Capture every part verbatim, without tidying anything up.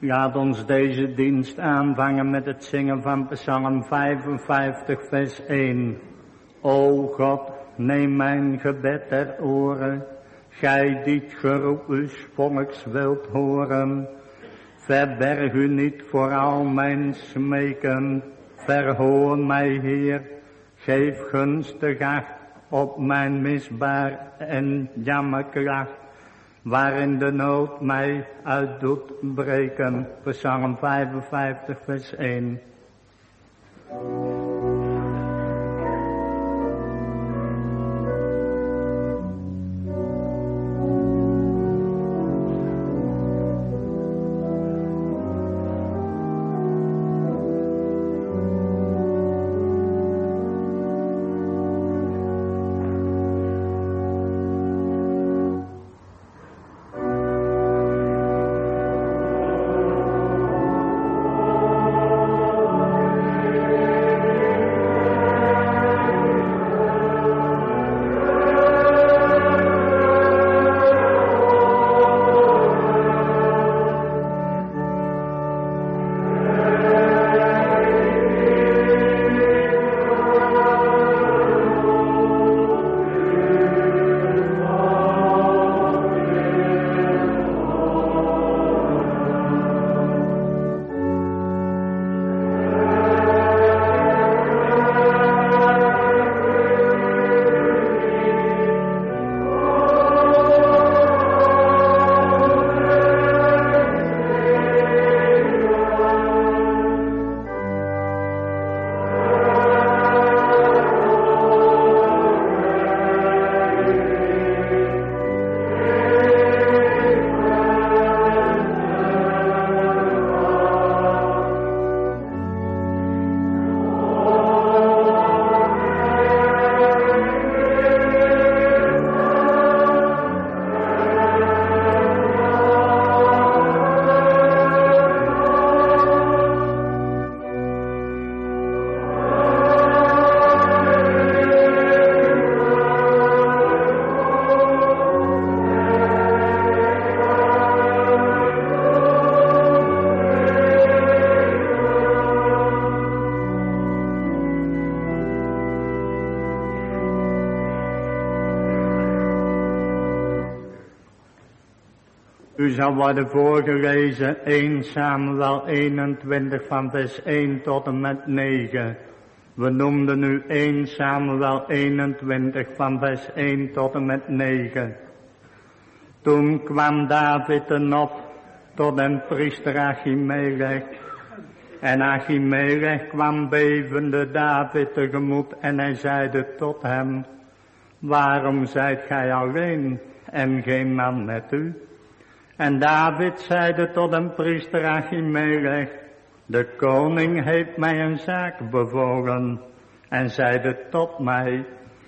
Laat ons deze dienst aanvangen met het zingen van Psalm vijfenvijftig vers één. O God, neem mijn gebed ter oren, gij die het geroep uws volks wilt horen. Verberg u niet voor al mijn smeken, verhoor mij Heer, geef gunstig acht op mijn misbaar en jammerklacht, waarin de nood mij uit doet breken. Psalm vijfenvijftig vers één. U zal worden voorgelezen eerste Samuel eenentwintig van vers één tot en met negen. We noemden nu eerste Samuel eenentwintig van vers één tot en met negen. Toen kwam David en op tot den priester Achimelech. En Achimelech kwam bevende David tegemoet en hij zeide tot hem: waarom zijt gij alleen en geen man met u? En David zeide tot den priester Achimelech: de koning heeft mij een zaak bevolen. En zeide tot mij: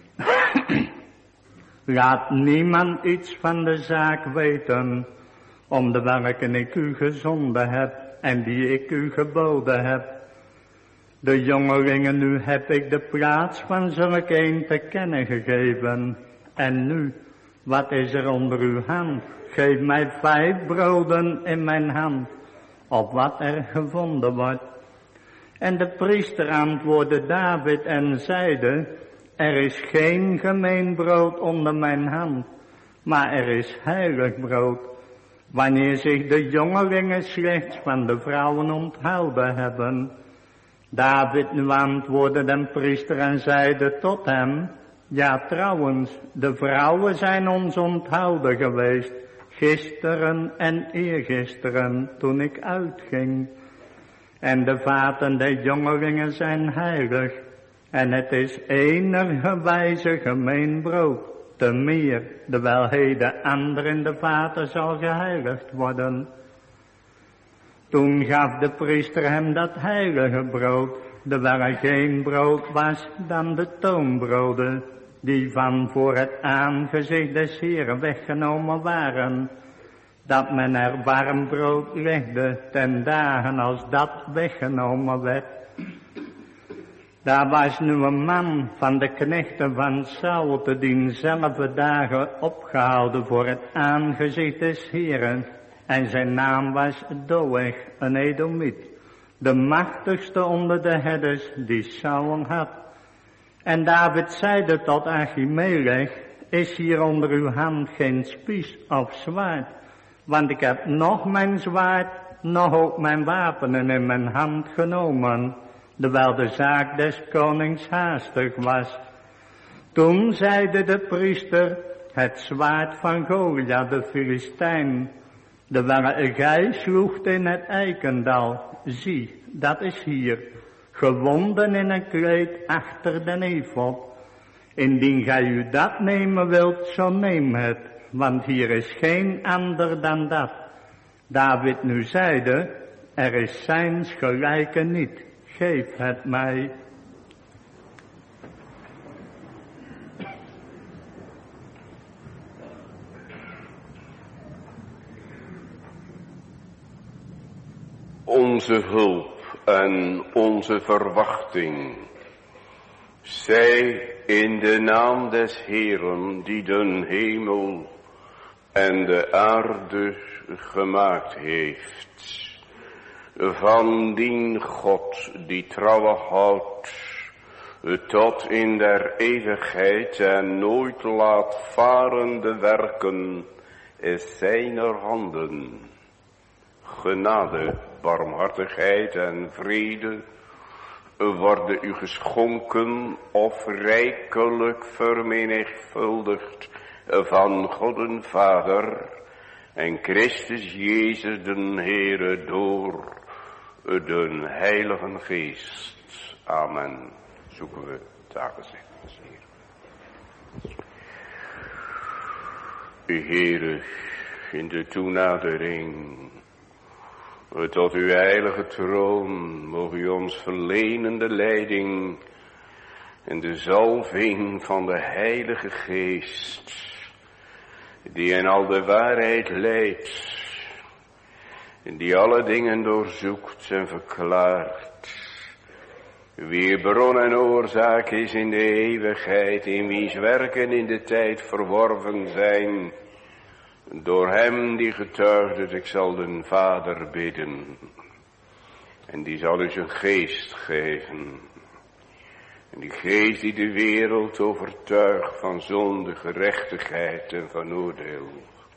laat niemand iets van de zaak weten, om de welke ik u gezonden heb en die ik u geboden heb. De jongelingen nu heb ik de plaats van zulk een te kennen gegeven. En nu, wat is er onder uw hand? Geef mij vijf broden in mijn hand, op wat er gevonden wordt. En de priester antwoordde David en zeide: er is geen gemeen brood onder mijn hand, maar er is heilig brood, wanneer zich de jongelingen slechts van de vrouwen onthouden hebben. David nu antwoordde den priester en zeide tot hem: ja, trouwens, de vrouwen zijn ons onthouden geweest, gisteren en eergisteren, toen ik uitging. En de vaten der jongelingen zijn heilig, en het is enigerwijze gemeen brood, te meer, terwijl heden ander in de vaten zal geheiligd worden. Toen gaf de priester hem dat heilige brood, terwijl er geen brood was dan de toonbroden, die van voor het aangezicht des Heeren weggenomen waren, dat men er warm brood legde ten dagen als dat weggenomen werd. Daar was nu een man van de knechten van Saul te dienzelfde dagen opgehouden voor het aangezicht des Heeren, En zijn naam was Doeg, een Edomiet, de machtigste onder de herders die Saul had. En David zeide tot Achimelech, is hier onder uw hand geen spies of zwaard? Want ik heb nog mijn zwaard, nog ook mijn wapenen in mijn hand genomen, terwijl de zaak des konings haastig was. Toen zeide de priester, het zwaard van Goliath de Filistijn, terwijl gij sloegt in het eikendal, zie, dat is hier, gewonden in een kleed achter de efod. Indien gij u dat nemen wilt, zo neem het, want hier is geen ander dan dat. David nu zeide, er is zijns gelijke niet, geef het mij. Onze hulp en onze verwachting zij in de naam des Heeren die den hemel en de aarde gemaakt heeft. Van dien God die trouwe houdt tot in der eeuwigheid en nooit laat varen de werken zijner handen. Genade, barmhartigheid en vrede worden u geschonken of rijkelijk vermenigvuldigd van God en Vader en Christus Jezus den Heere door den Heiligen Geest. Amen. Zoeken we het aangezicht des Heeren. Heere, in de toenadering tot uw heilige troon mogen u ons verlenen de leiding en de zalving van de Heilige Geest, die in al de waarheid leidt, en die alle dingen doorzoekt en verklaart, wie bron en oorzaak is in de eeuwigheid, in wiens werken in de tijd verworven zijn, door hem die getuigde, ik zal den Vader bidden. En die zal u zijn geest geven. En die geest die de wereld overtuigt van zonde, gerechtigheid en van oordeel.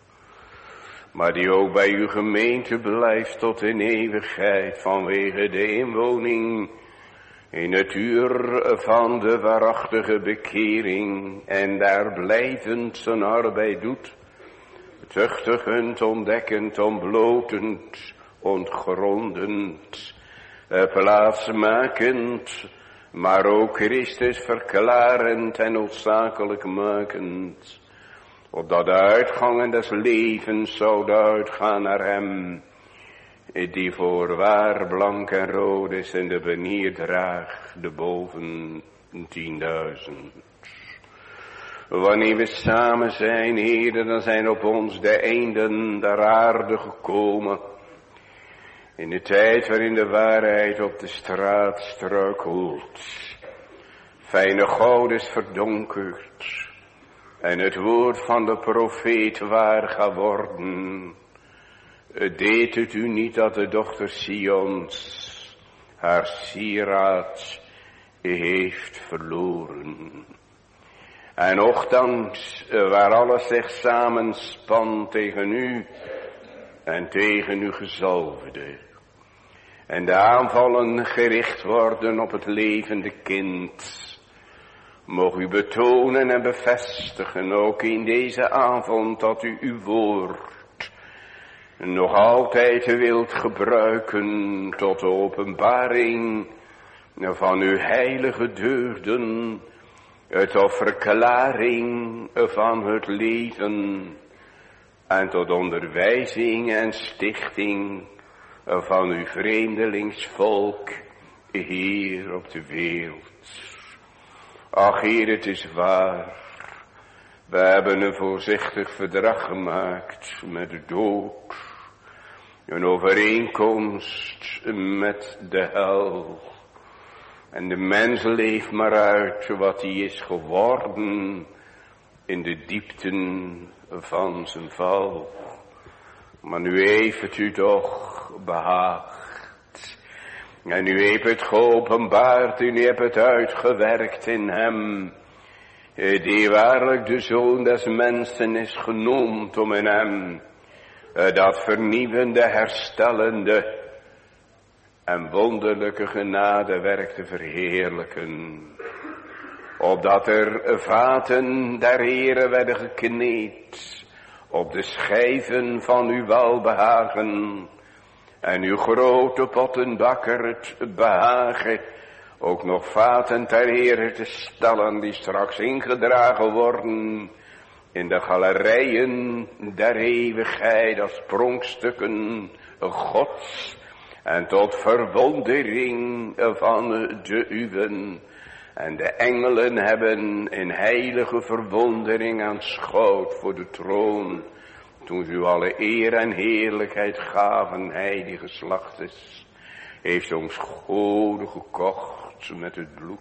Maar die ook bij uw gemeente blijft tot in eeuwigheid vanwege de inwoning in het uur van de waarachtige bekering. En daar blijvend zijn arbeid doet. Tuchtigend, ontdekkend, ontblotend, ontgrondend, plaatsmakend, maar ook Christus verklarend en noodzakelijk makend, opdat de uitgangen des levens zouden uitgaan naar hem, die voorwaar blank en rood is en de benier draagt de boven tienduizend. Wanneer we samen zijn, Heere, dan zijn op ons de einden der aarde gekomen. In de tijd waarin de waarheid op de straat struikelt. Fijne goud is verdonkerd. En het woord van de profeet waar gaat worden. Deed het u niet dat de dochter Sions haar sieraad heeft verloren. En nochtans, waar alles zich samenspant tegen u en tegen uw gezalfde. En de aanvallen gericht worden op het levende kind. Mogen u betonen en bevestigen, ook in deze avond, dat u uw woord nog altijd wilt gebruiken tot de openbaring van uw heilige deugden. Tot verklaring van het leven en tot onderwijzing en stichting van uw vreemdelingsvolk hier op de wereld. Ach Heer, het is waar, we hebben een voorzichtig verdrag gemaakt met de dood, een overeenkomst met de hel. En de mens leeft maar uit wat hij is geworden in de diepten van zijn val. Maar nu heeft het u toch behaagd. En u heeft het geopenbaard en u hebt het uitgewerkt in hem. Die waarlijk de Zoon des mensen is genoemd om in hem dat vernieuwende, herstellende en wonderlijke genadewerk te verheerlijken. Opdat er vaten der Heere werden gekneed op de schijven van uw welbehagen. En uw grote pottenbakker het behagen ook nog vaten ter Heere te stellen die straks ingedragen worden in de galerijen der eeuwigheid als pronkstukken Gods en tot verwondering van de uwen. En de engelen hebben in heilige verwondering aanschouwd voor de troon, toen ze u alle eer en heerlijkheid gaven. Hij die geslacht is, heeft ons gode gekocht met het bloed.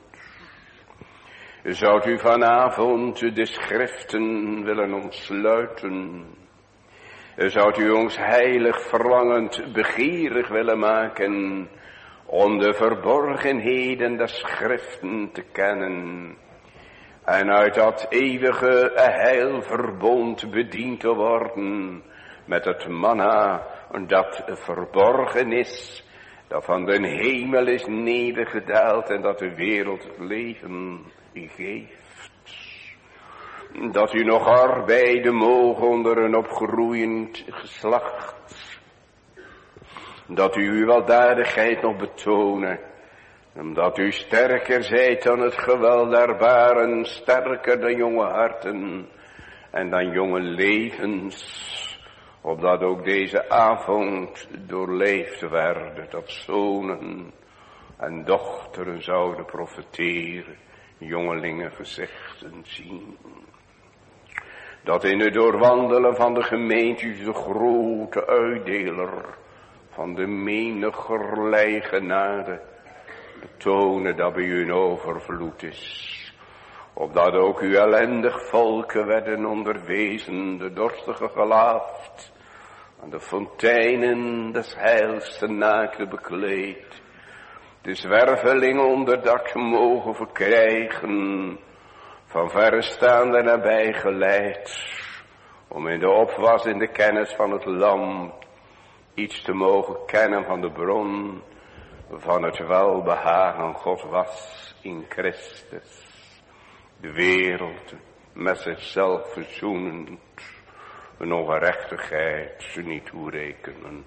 Zoudt u vanavond de schriften willen ontsluiten? Zoudt u ons heilig verlangend begierig willen maken om de verborgenheden der schriften te kennen en uit dat eeuwige heilverbond bediend te worden met het manna dat verborgen is, dat van den hemel is nedergedaald en dat de wereld het leven geeft. Dat u nog arbeiden mogen onder een opgroeiend geslacht. Dat u uw weldadigheid nog betonen. Omdat u sterker zijt dan het geweld der baren, sterker dan jonge harten en dan jonge levens. Opdat ook deze avond doorleefd werd, dat zonen en dochteren zouden profeteren, jongelingen gezichten zien. Dat in het doorwandelen van de gemeente de grote uitdeler van de menigerlei genade betonen dat bij u een overvloed is. Opdat ook uw ellendig volken werden onderwezen, de dorstige gelaafd, aan de fonteinen des heils te naakte bekleed, de zwerveling onderdak mogen verkrijgen, van verre staande nabij geleid, om in de opwas in de kennis van het lam iets te mogen kennen van de bron van het welbehagen God was in Christus. De wereld met zichzelf verzoenend, een ongerechtigheid ze niet toerekenend.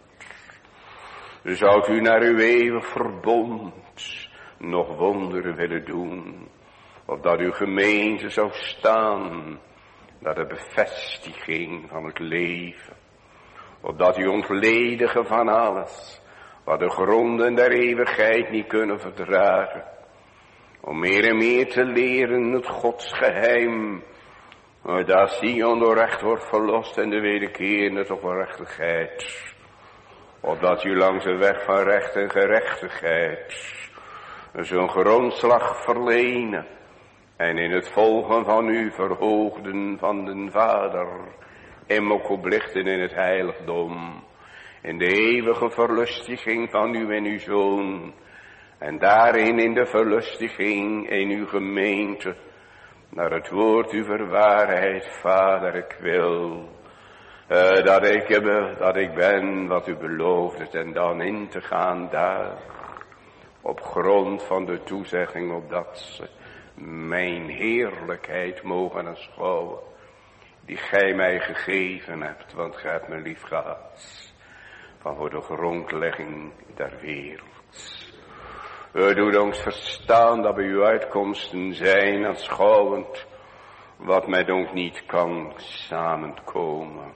Zoudt u naar uw eeuwig verbond nog wonderen willen doen, opdat uw gemeente zou staan naar de bevestiging van het leven, opdat u ontledigen van alles wat de gronden der eeuwigheid niet kunnen verdragen, om meer en meer te leren het godsgeheim, dat Sion door recht wordt verlost en de wederkerende tot gerechtigheid. Opdat u langs de weg van recht en gerechtigheid zo'n grondslag verlenen en in het volgen van u verhoogden van den Vader en ook oplichten in het heiligdom, in de eeuwige verlustiging van u en uw Zoon, en daarin in de verlustiging in uw gemeente, naar het woord uw waarheid. Vader, ik wil uh, dat, ik, uh, dat ik ben wat u beloofde en dan in te gaan daar, op grond van de toezegging opdat ze mijn heerlijkheid mogen aanschouwen, die gij mij gegeven hebt, want gij hebt me lief gehad, van voor de grondlegging der wereld. U doet ons verstaan dat bij uw uitkomsten zijn, aanschouwend wat met ons niet kan samenkomen.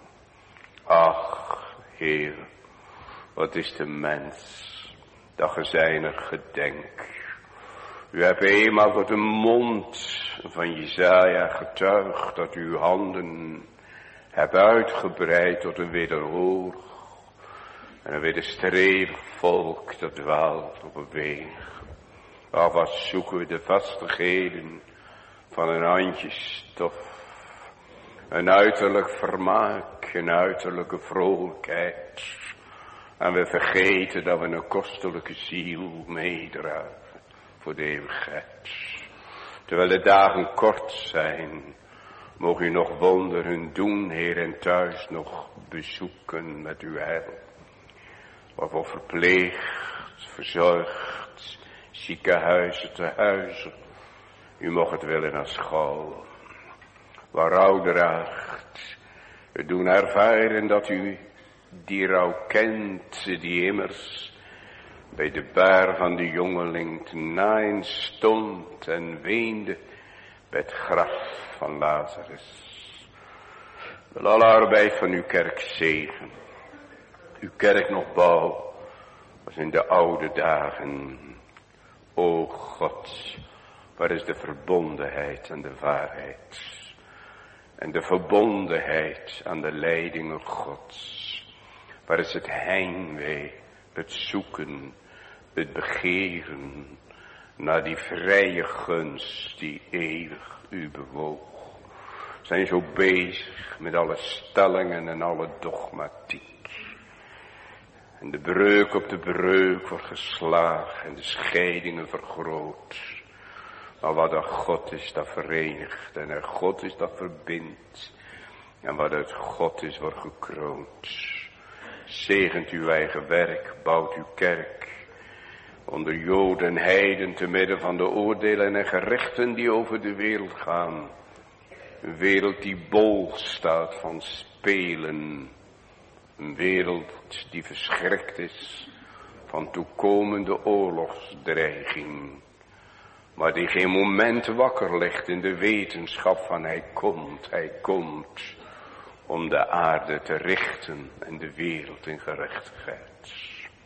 Ach, Heer, wat is de mens, dat ge zijner gedenk. U hebt eenmaal tot de mond van Jesaja getuigd dat u uw handen hebt uitgebreid tot een wederhoor en een wederstrevig volk dat dwaalt op een weg. Al wat zoeken we de vastigheden van een handje stof. Een uiterlijk vermaak, een uiterlijke vrolijkheid. En we vergeten dat we een kostelijke ziel meedragen voor de eeuwigheid. Terwijl de dagen kort zijn, mogen u nog wonderen doen, Heer, en thuis nog bezoeken met uw heil. Waarvoor verpleegd, verzorgd, ziekenhuizen te huizen. U mocht het willen naar school. Waar rouw draagt, we doen ervaren dat u die rouw kent, die immers bij de baar van de jongeling te naaien stond en weende bij het graf van Lazarus. Wil alle arbeid van uw kerk zegen. Uw kerk nog bouw als in de oude dagen. O God, waar is de verbondenheid en de waarheid? En de verbondenheid aan de leidingen Gods. Waar is het heimwee, het zoeken, het begeren naar die vrije gunst die eeuwig u bewoog. Zijn zo bezig met alle stellingen en alle dogmatiek. En de breuk op de breuk wordt geslagen en de scheidingen vergroot. Maar wat een God is dat verenigt en een God is dat verbindt. En wat uit God is wordt gekroond. Zegent uw eigen werk, bouwt uw kerk. Onder Joden en Heiden te midden van de oordelen en gerechten die over de wereld gaan. Een wereld die bol staat van spelen. Een wereld die verschrikt is van toekomende oorlogsdreiging. Maar die geen moment wakker ligt in de wetenschap van hij komt, hij komt. Om de aarde te richten en de wereld in gerechtigheid.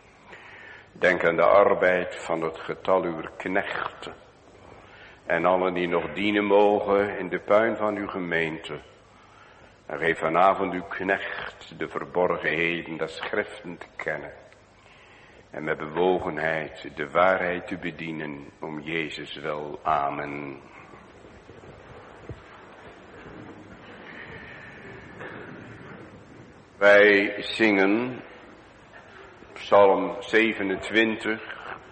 Denk aan de arbeid van het getal uw knechten. En allen die nog dienen mogen in de puin van uw gemeente. En geef vanavond uw knecht de verborgenheden der schriften te kennen. En met bewogenheid de waarheid te bedienen om Jezus wel. Amen. Wij zingen Psalm zevenentwintig,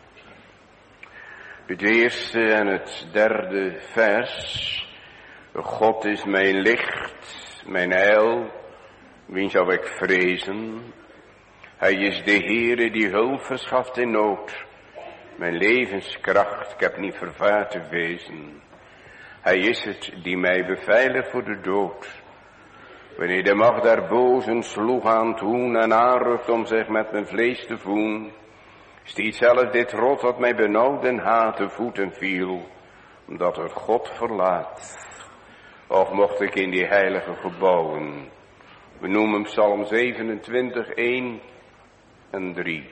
het eerste en het derde vers. God is mijn licht, mijn heil, wien zou ik vrezen? Hij is de Heere die hulp verschaft in nood, mijn levenskracht, ik heb niet vervaard te wezen. Hij is het die mij beveiligt voor de dood. Wanneer de macht der bozen sloeg aan toen en aanrukt om zich met mijn vlees te voeden, stiet zelfs dit rot dat mij benauwd en haatte voeten viel, omdat het God verlaat. Of mocht ik in die heilige gebouwen, we noemen Psalm zevenentwintig, één en drie.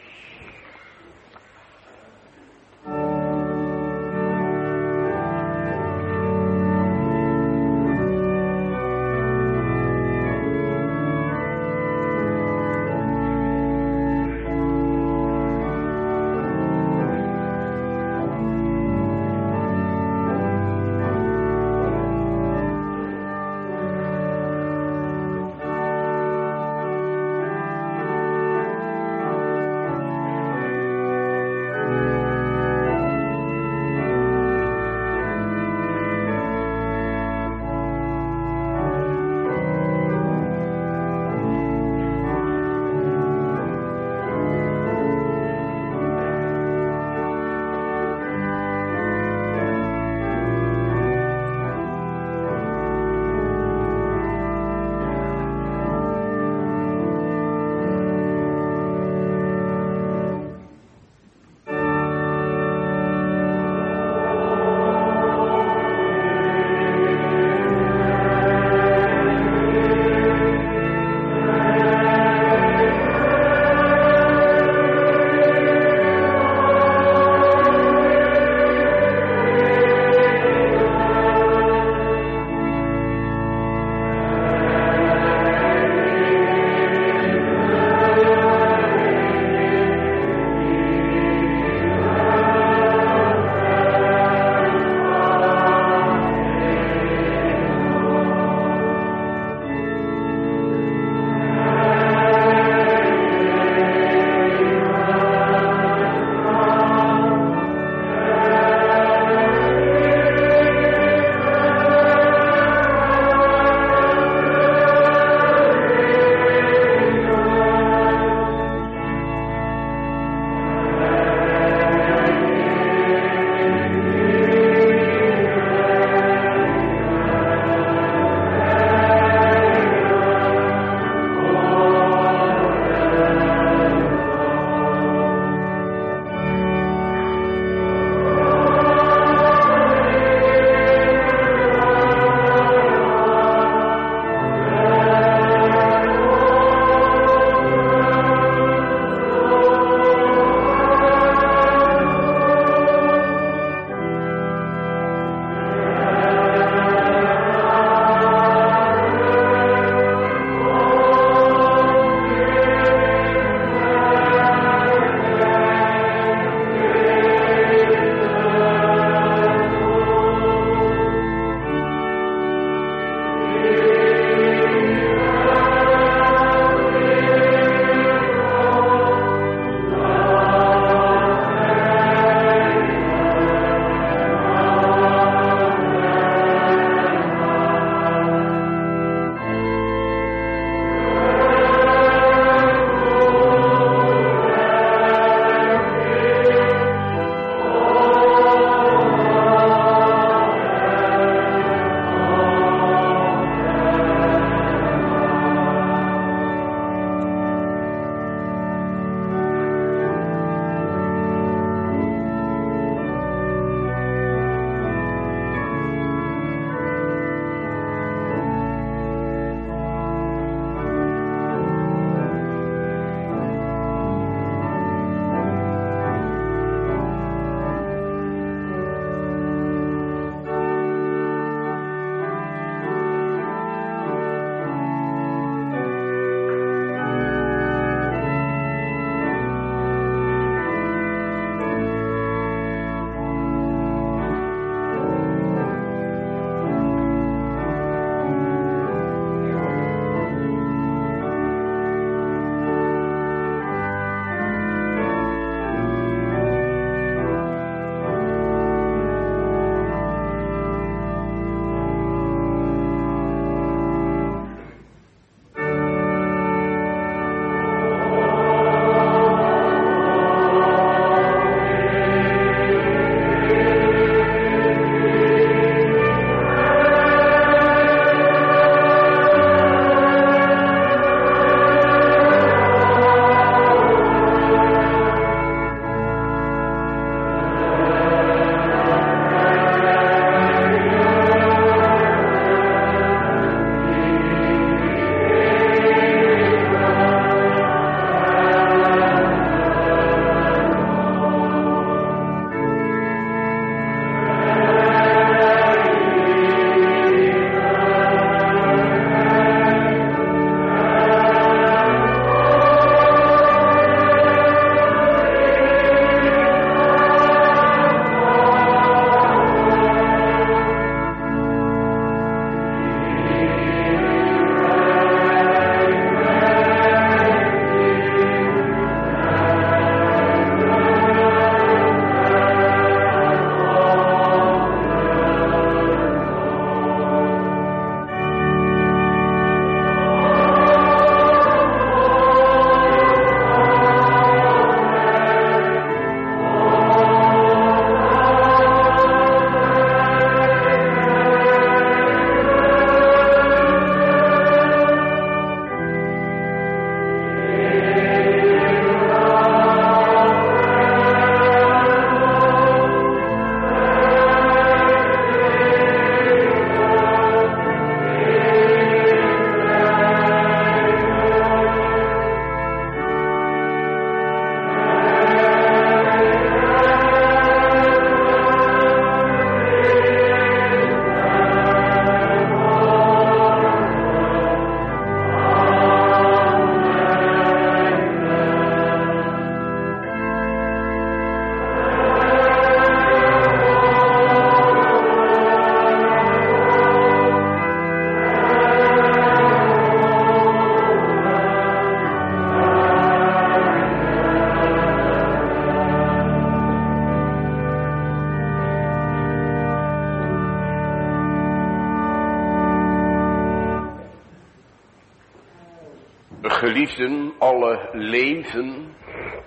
Geliefden, alle leven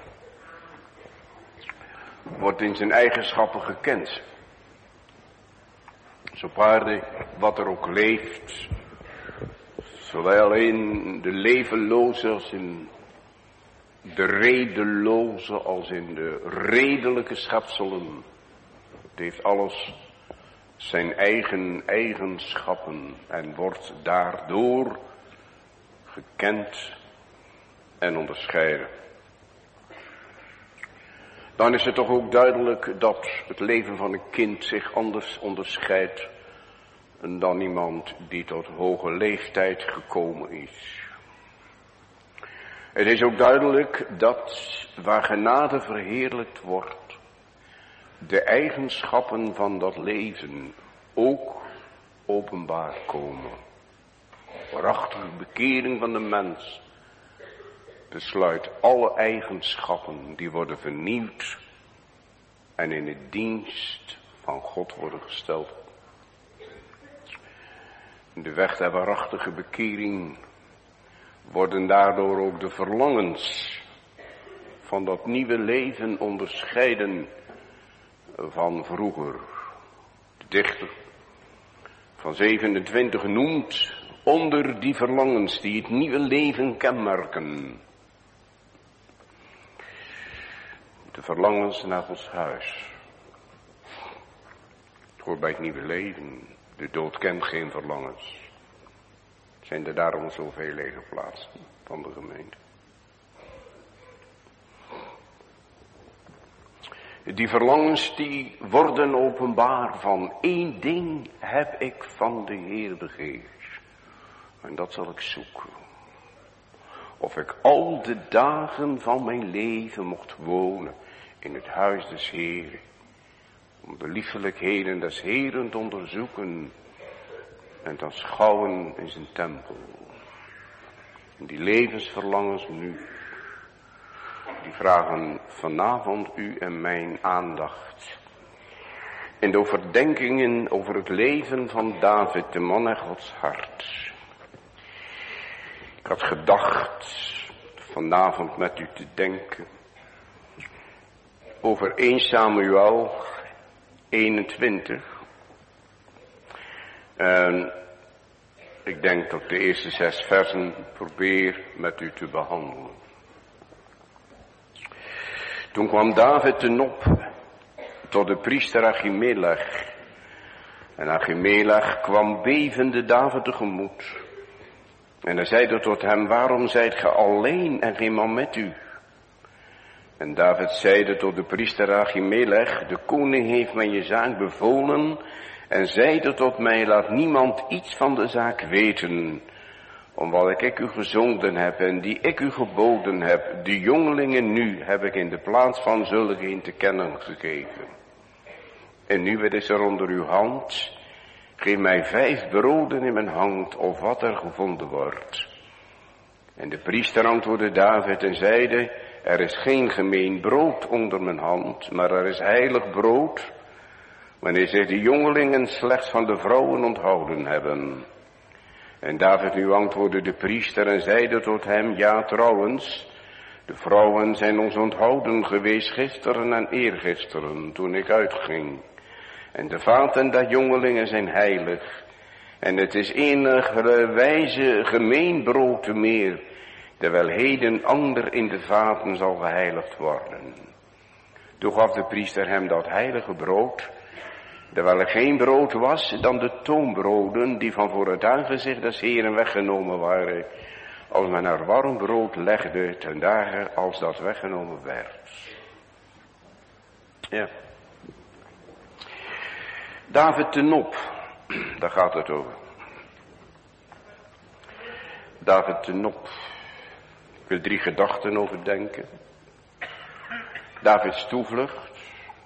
wordt in zijn eigenschappen gekend. Dus op aarde, wat er ook leeft, zowel in de levenloze als in de redeloze als in de redelijke schepselen. Het heeft alles zijn eigen eigenschappen en wordt daardoor gekend en onderscheiden. Dan is het toch ook duidelijk dat het leven van een kind zich anders onderscheidt dan iemand die tot hoge leeftijd gekomen is. Het is ook duidelijk dat waar genade verheerlijkt wordt, de eigenschappen van dat leven ook openbaar komen. Waarachtige bekering van de mens besluit alle eigenschappen die worden vernieuwd en in de dienst van God worden gesteld. In de weg der waarachtige bekering worden daardoor ook de verlangens van dat nieuwe leven onderscheiden van vroeger. De dichter van zevenentwintig noemt onder die verlangens die het nieuwe leven kenmerken de verlangens naar Gods huis. Het hoort bij het nieuwe leven. De dood kent geen verlangens. Zijn er daarom zoveel lege plaatsen van de gemeente. Die verlangens die worden openbaar van één ding heb ik van de Heer begeerd. En dat zal ik zoeken. Of ik al de dagen van mijn leven mocht wonen in het huis des Heeren. Om de liefelijkheden des Heeren te onderzoeken en te schouwen in zijn tempel. En die levensverlangens nu, die vragen vanavond u en mijn aandacht. In de overdenkingen over het leven van David, de man naar Gods hart. Ik had gedacht vanavond met u te denken over eerste Samuel eenentwintig. En ik denk dat ik de eerste zes versen probeer met u te behandelen. Toen kwam David ten op tot de priester Achimelech. En Achimelech kwam bevende David tegemoet. En hij zeide tot hem, waarom zijt ge alleen en geen man met u? En David zeide tot de priester Achimelech, de koning heeft mij je zaak bevolen en zeide tot mij, laat niemand iets van de zaak weten, omdat ik u gezonden heb en die ik u geboden heb, de jongelingen nu heb ik in de plaats van zulken te kennen gegeven. En nu het is er onder uw hand, geef mij vijf broden in mijn hand, of wat er gevonden wordt. En de priester antwoordde David en zeide, er is geen gemeen brood onder mijn hand, maar er is heilig brood, wanneer zich de jongelingen slechts van de vrouwen onthouden hebben. En David nu antwoordde de priester en zeide tot hem, ja trouwens, de vrouwen zijn ons onthouden geweest gisteren en eergisteren, toen ik uitging. En de vaten der jongelingen zijn heilig. En het is enige wijze gemeen brood meer, terwijl heden ander in de vaten zal geheiligd worden. Toen gaf de priester hem dat heilige brood, terwijl er geen brood was dan de toonbroden die van voor het aangezicht des Heeren weggenomen waren, als men er warm brood legde ten dagen als dat weggenomen werd. Ja. David ten op, daar gaat het over. David ten op. Ik wil drie gedachten overdenken. Davids toevlucht.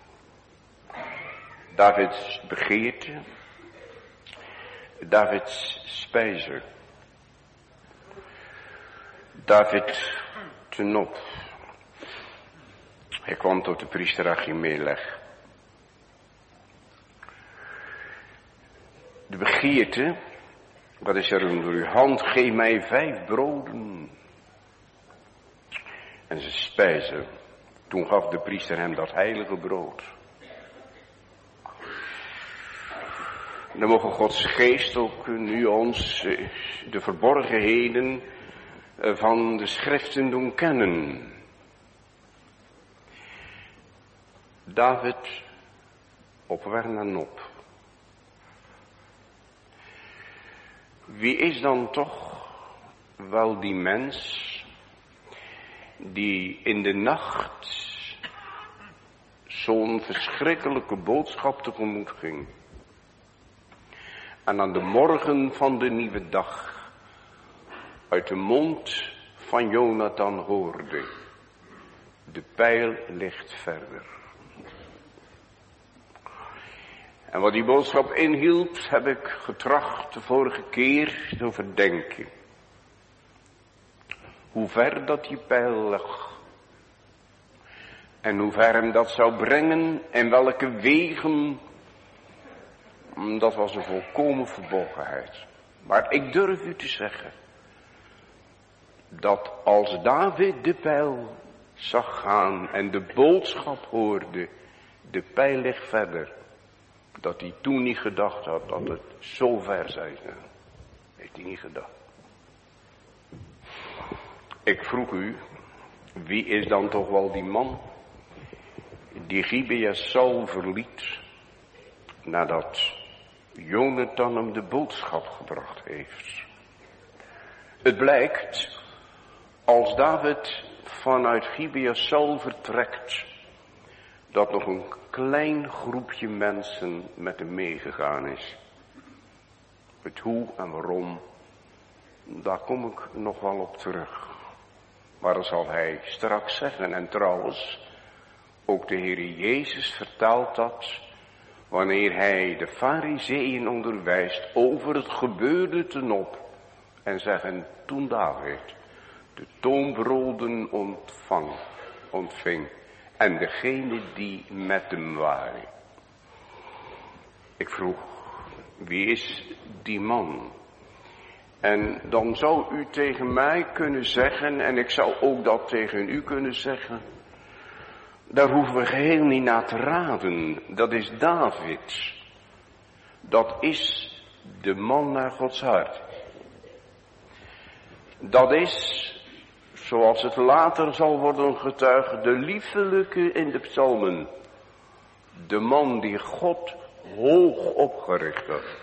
Davids begeerte. Davids spijzer. David ten op. Hij kwam tot de priester Achimelech. De begeerte, wat is er onder uw hand, geef mij vijf broden. En ze spijzen. Toen gaf de priester hem dat heilige brood. Dan mogen Gods geest ook nu ons de verborgenheden van de schriften doen kennen. David op weg naar Nob. Wie is dan toch wel die mens die in de nacht zo'n verschrikkelijke boodschap tegemoet ging? En aan de morgen van de nieuwe dag uit de mond van Jonathan hoorde: de pijl ligt verder. En wat die boodschap inhield, heb ik getracht de vorige keer te overdenken. Hoe ver dat die pijl lag. En hoe ver hem dat zou brengen en welke wegen. Dat was een volkomen verborgenheid. Maar ik durf u te zeggen dat als David de pijl zag gaan en de boodschap hoorde: de pijl ligt verder, dat hij toen niet gedacht had dat het zo ver zou zijn. Heeft hij niet gedacht. Ik vroeg u, wie is dan toch wel die man die Gibea Saul verliet nadat Jonathan hem de boodschap gebracht heeft? Het blijkt, als David vanuit Gibea Saul vertrekt, dat nog een klein groepje mensen met hem meegegaan is. Het hoe en waarom, daar kom ik nog wel op terug. Maar dat zal hij straks zeggen. En trouwens, ook de Heer Jezus vertaalt dat wanneer hij de Farizeeën onderwijst over het gebeurde te Nob. En zeggen, toen David de toonbroden ontvang, ontving. En degene die met hem waren. Ik vroeg, wie is die man? En dan zou u tegen mij kunnen zeggen, en ik zou ook dat tegen u kunnen zeggen, daar hoeven we geheel niet naar te raden. Dat is David. Dat is de man naar Gods hart. Dat is, zoals het later zal worden getuigd, de liefelijke in de psalmen. De man die God hoog opgericht had.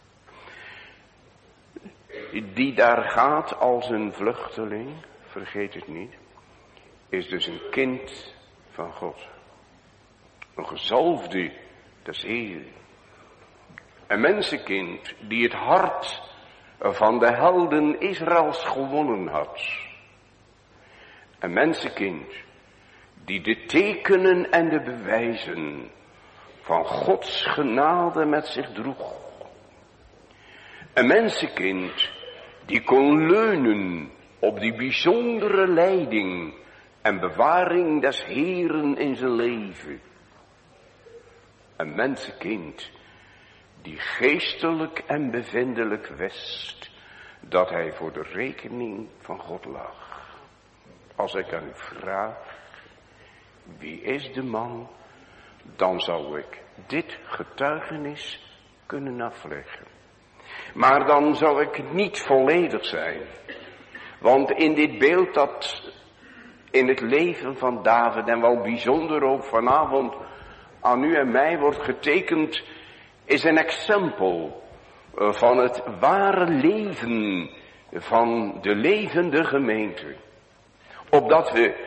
Die daar gaat als een vluchteling, vergeet het niet, is dus een kind van God. Een gezalfde des Heeren. Een mensenkind die het hart van de helden Israëls gewonnen had. Een mensenkind die de tekenen en de bewijzen van Gods genade met zich droeg. Een mensenkind die kon leunen op die bijzondere leiding en bewaring des Heeren in zijn leven. Een mensenkind die geestelijk en bevindelijk wist dat hij voor de rekening van God lag. Als ik aan u vraag, wie is de man, dan zou ik dit getuigenis kunnen afleggen. Maar dan zou ik niet volledig zijn. Want in dit beeld dat in het leven van David en wel bijzonder ook vanavond aan u en mij wordt getekend, is een exempel van het ware leven van de levende gemeente. Opdat we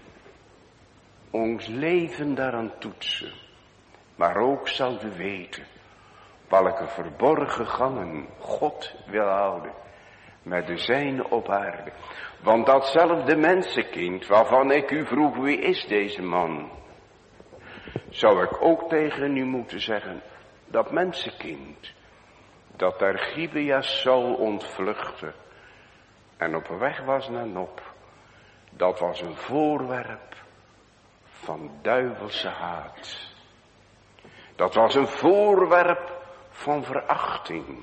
ons leven daaraan toetsen, maar ook zouden weten welke verborgen gangen God wil houden met de zijne op aarde. Want datzelfde mensenkind waarvan ik u vroeg, wie is deze man? Zou ik ook tegen u moeten zeggen, dat mensenkind dat daar Gibea Saul ontvluchtte en op weg was naar Nob, dat was een voorwerp van duivelse haat. Dat was een voorwerp van verachting.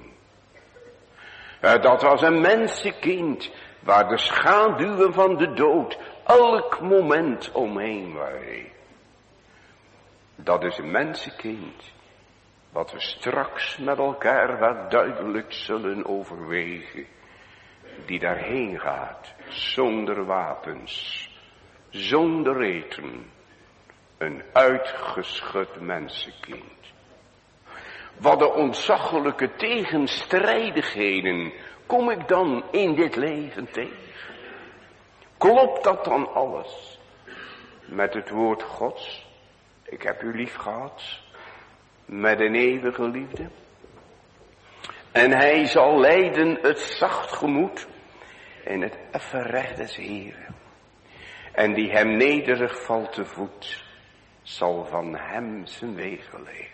Dat was een mensenkind waar de schaduwen van de dood elk moment omheen wij. Dat is een mensenkind, wat we straks met elkaar wat duidelijk zullen overwegen, die daarheen gaat, zonder wapens, zonder eten, een uitgeschud mensenkind. Wat de ontzaglijke tegenstrijdigheden kom ik dan in dit leven tegen? Klopt dat dan alles met het woord Gods? Ik heb u lief gehad met een eeuwige liefde. En hij zal leiden het zacht gemoed in het effen recht des Heeren. En die hem nederig valt te voet, zal van hem zijn wegen leren.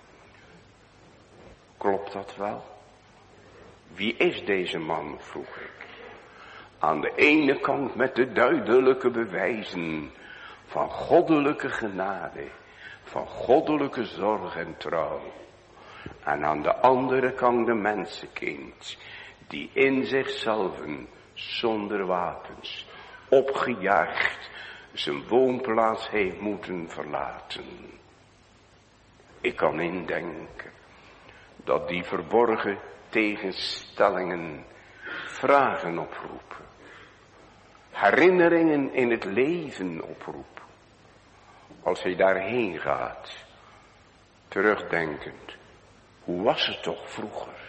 Klopt dat wel? Wie is deze man, vroeg ik. Aan de ene kant met de duidelijke bewijzen van goddelijke genade, van goddelijke zorg en trouw. En aan de andere kant de mensenkind, die in zichzelf zonder wapens, opgejaagd, zijn woonplaats heeft moeten verlaten. Ik kan indenken dat die verborgen tegenstellingen vragen oproepen. Herinneringen in het leven oproepen. Als hij daarheen gaat, terugdenkend, hoe was het toch vroeger?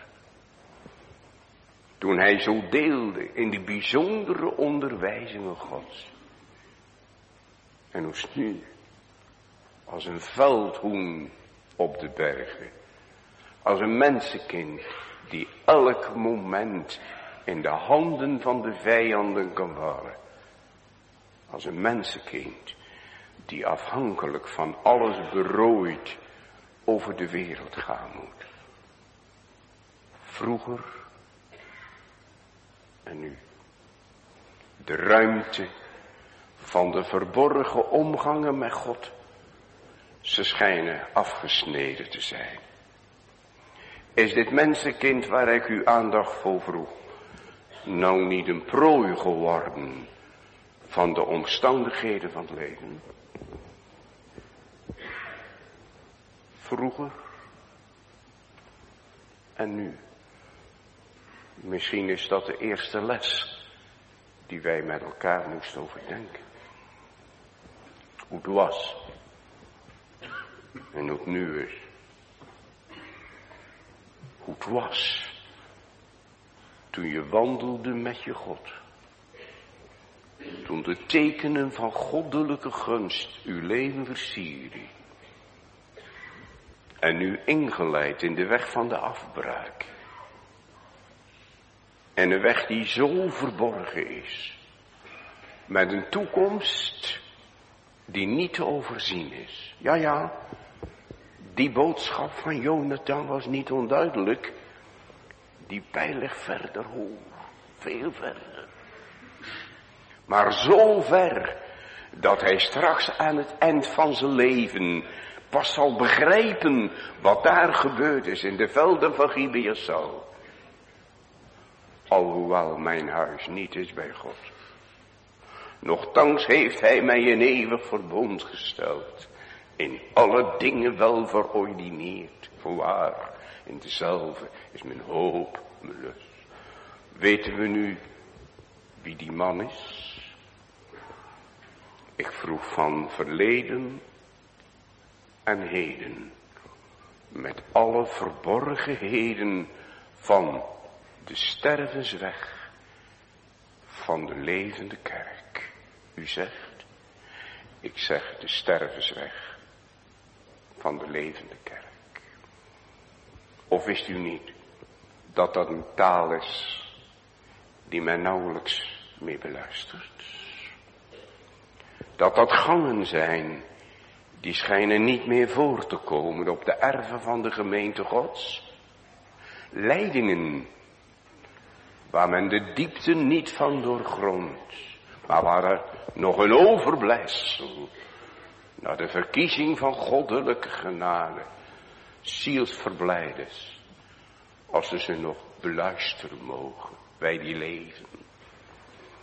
Toen hij zo deelde in die bijzondere onderwijzingen Gods. En hoe is het nu? Als een veldhoen op de bergen. Als een mensenkind die elk moment in de handen van de vijanden kan vallen. Als een mensenkind die afhankelijk van alles berooid over de wereld gaan moet. Vroeger en nu. De ruimte van de verborgen omgangen met God. Ze schijnen afgesneden te zijn. Is dit mensenkind waar ik uw aandacht voor vroeg, nou niet een prooi geworden van de omstandigheden van het leven? Vroeger en nu. Misschien is dat de eerste les die wij met elkaar moesten overdenken. Hoe het was en hoe het nu is. Hoe het was toen je wandelde met je God. Toen de tekenen van goddelijke gunst uw leven versierden. En u ingeleid in de weg van de afbraak. En een weg die zo verborgen is. Met een toekomst die niet te overzien is. Ja, ja. Die boodschap van Jonathan was niet onduidelijk. Die pijl ligt verder, hoor. Veel verder. Maar zo ver dat hij straks aan het eind van zijn leven pas zal begrijpen wat daar gebeurd is in de velden van Gibeon. Alhoewel mijn huis niet is bij God. Nochtans heeft hij mij een eeuwig verbond gesteld. In alle dingen wel verordineerd. Voorwaar, in dezelfde is mijn hoop, mijn lust. Weten we nu wie die man is? Ik vroeg van verleden en heden. Met alle verborgenheden van de stervensweg van de levende kerk. U zegt, ik zeg de stervensweg van de levende kerk. Of wist u niet dat dat een taal is die men nauwelijks meer beluistert? Dat dat gangen zijn die schijnen niet meer voor te komen op de erven van de gemeente Gods. Leidingen waar men de diepte niet van doorgrondt, maar waar er nog een overblijfsel naar de verkiezing van goddelijke genade, zielsverblijders, als ze ze nog beluisteren mogen bij die leven.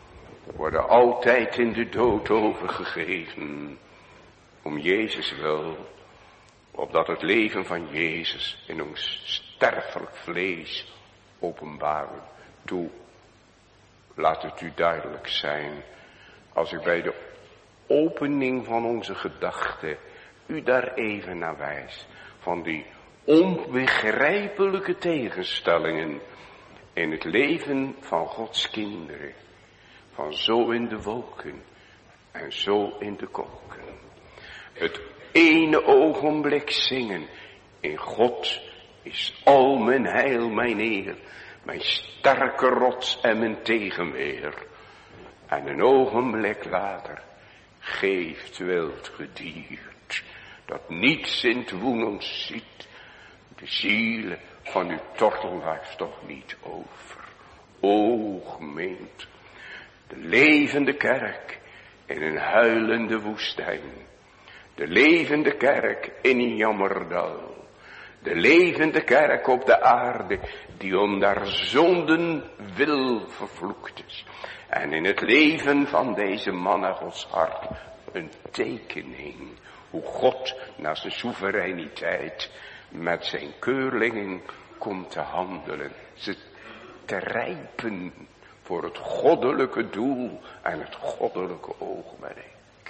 worden altijd in de dood overgegeven. Om Jezus wil. Opdat het leven van Jezus in ons sterfelijk vlees openbaren. Toe, laat het u duidelijk zijn. Als u bij de opening van onze gedachten u daar even naar wijst. Van die onbegrijpelijke tegenstellingen in het leven van Gods kinderen. Van zo in de wolken en zo in de kolken. Het ene ogenblik zingen. In God is al mijn heil, mijn eer. Mijn sterke rots en mijn tegenweer. En een ogenblik later geeft wild gediert. Dat niets in het woen ons ziet. De zielen van uw tortelwijf toch niet over. O gemeente. De levende kerk in een huilende woestijn. De levende kerk in een jammerdal. De levende kerk op de aarde die om daar zonden wil vervloekt is. En in het leven van deze man naar Gods hart een tekening. Hoe God naar zijn soevereiniteit met zijn keurlingen komt te handelen. Ze te rijpen voor het goddelijke doel en het goddelijke oogmerk.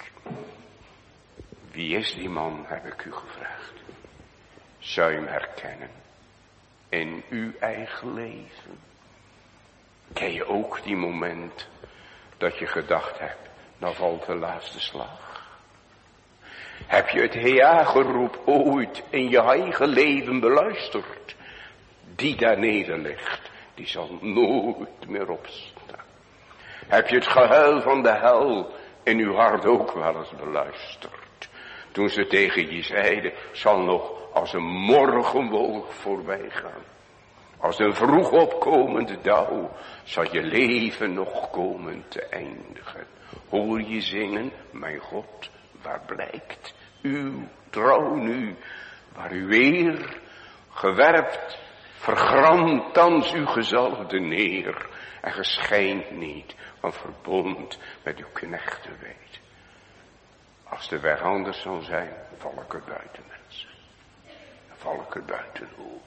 Wie is die man, heb ik u gevraagd. Zou je hem herkennen in uw eigen leven? Ken je ook die moment dat je gedacht hebt, nou valt de laatste slag? Heb je het Hea-geroep ooit in je eigen leven beluisterd? Die daar neder ligt, die zal nooit meer opstaan. Heb je het gehuil van de hel in uw hart ook wel eens beluisterd? Toen ze tegen je zeiden, zal nog als een morgenwolk voorbij gaan. Als een vroeg opkomende dauw zal je leven nog komen te eindigen. Hoor je zingen, mijn God, waar blijkt uw trouw nu, waar u weer gewerpt, vergramt thans uw gezalfde neer en geschijnt niet van verbond met uw knechten weet. Als de weg anders zal zijn, val ik er buiten, mensen. Dan val ik er buiten, hoor.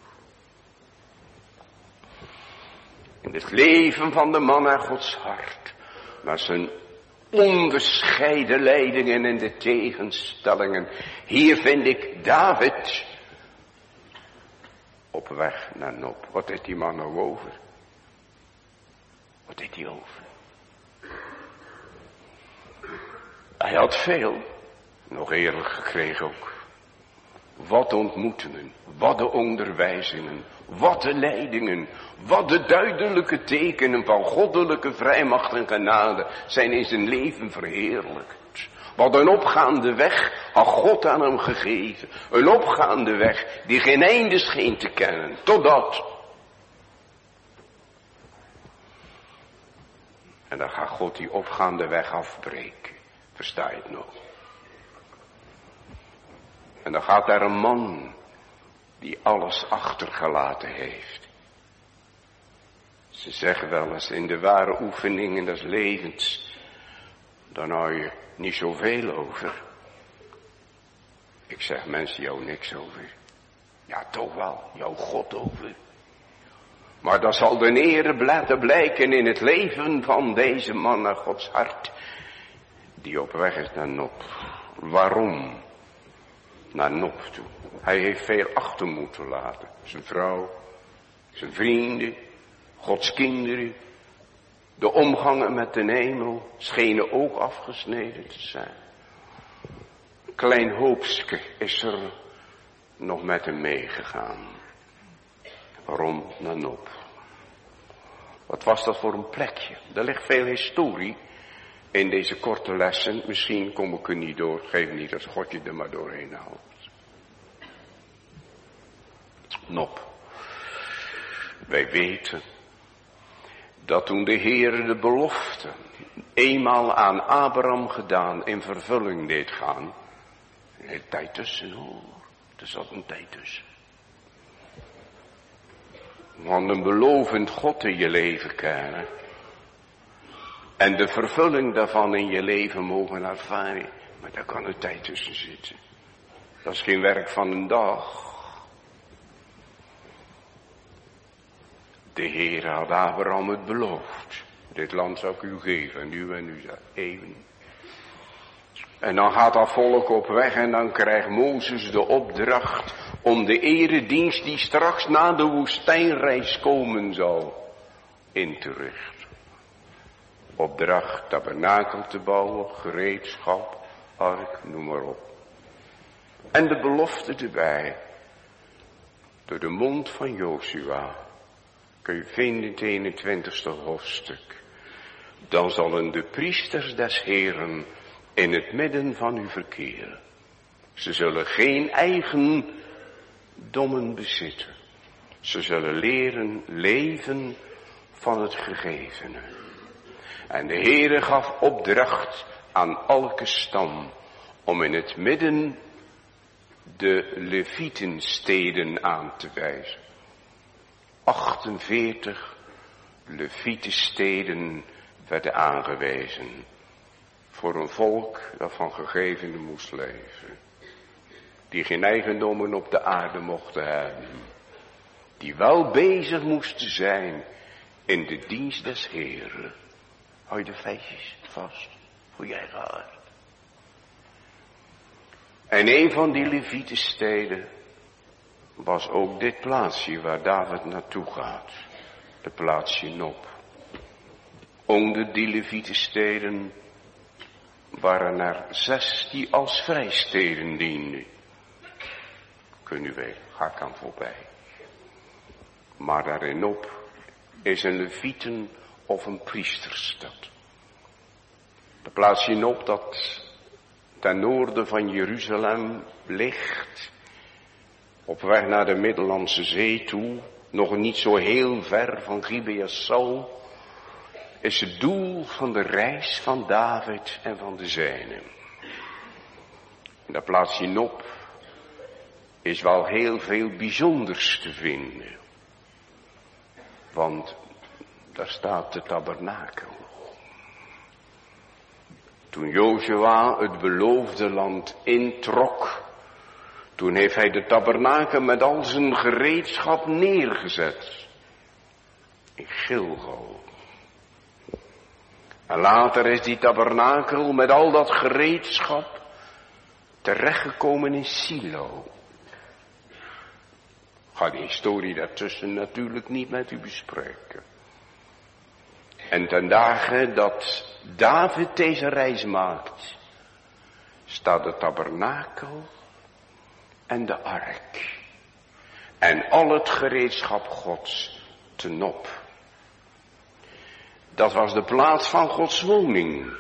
In het leven van de man naar Gods hart, maar zijn onbescheiden leidingen en de tegenstellingen. Hier vind ik David op weg naar Nob. Wat deed die man nou over? Wat deed hij over? Hij had veel, nog eerlijk gekregen ook. Wat de ontmoetingen, wat de onderwijzingen, wat de leidingen, wat de duidelijke tekenen van goddelijke vrijmacht en genade zijn in zijn leven verheerlijkt. Wat een opgaande weg had God aan hem gegeven. Een opgaande weg die geen einde scheen te kennen, totdat. En dan gaat God die opgaande weg afbreken. Versta je het nog? En dan gaat daar een man die alles achtergelaten heeft. Ze zeggen wel eens in de ware oefeningen des levens, dan hou je niet zoveel over. Ik zeg mensen, jou niks over. Ja, toch wel, jouw God over. Maar dat zal de ere laten blijken in het leven van deze man naar Gods hart, die op weg is naar Nob. Waarom? Naar Nob toe. Hij heeft veel achter moeten laten. Zijn vrouw, zijn vrienden, Gods kinderen. De omgangen met de hemel schenen ook afgesneden te zijn. Een klein hoopske is er nog met hem meegegaan. Waarom? Naar Nob. Wat was dat voor een plekje? Er ligt veel historie in deze korte lessen. Misschien kom ik er niet door. Geef niet als God je er maar doorheen haalt. Nob. Wij weten dat toen de Heer de belofte eenmaal aan Abraham gedaan in vervulling deed gaan. Er zat tijd tussen, hoor. Er zat een tijd tussen. Want een belovend God in je leven kennen, En de vervulling daarvan in je leven mogen ervaren. Maar daar kan een tijd tussen zitten. Dat is geen werk van een dag. De Heer had Abraham het beloofd. Dit land zou ik u geven, nu en nu even. En dan gaat dat volk op weg en dan krijgt Mozes de opdracht om de eredienst die straks na de woestijnreis komen zal, in te richten. Opdracht tabernakel te bouwen, gereedschap, ark, noem maar op. En de belofte erbij, door de mond van Jozua, kun je vinden in het eenentwintigste hoofdstuk. Dan zullen de priesters des Heeren in het midden van u verkeren. Ze zullen geen eigendommen bezitten. Ze zullen leren leven van het gegevene. En de Heere gaf opdracht aan elke stam om in het midden de Levietensteden aan te wijzen. achtenveertig Levietensteden werden aangewezen voor een volk dat van gegevenen moest leven. Die geen eigendommen op de aarde mochten hebben. Die wel bezig moesten zijn in de dienst des Heeren. Hou je de feestjes vast voor jij gaat. En een van die Levietensteden was ook dit plaatsje waar David naartoe gaat. De plaatsje Nop. Onder die Levietensteden waren er zes die als vrijsteden dienden. Kun u weten, ga ik aan voorbij. Maar daarin Nop is een Levieten of een priesterstad. De plaatsje Nop dat ten noorden van Jeruzalem ligt, op weg naar de Middellandse Zee toe, nog niet zo heel ver van Gibeas Saul, is het doel van de reis van David en van de zijnen. In dat plaatsje Nop is wel heel veel bijzonders te vinden. Want daar staat de tabernakel. Toen Jozua het beloofde land introk, toen heeft hij de tabernakel met al zijn gereedschap neergezet. In Gilgal. En later is die tabernakel met al dat gereedschap terechtgekomen in Silo. Ik ga die historie daartussen natuurlijk niet met u bespreken. En ten dagen dat David deze reis maakt, staat de tabernakel en de ark en al het gereedschap Gods te Nop. Dat was de plaats van Gods woning.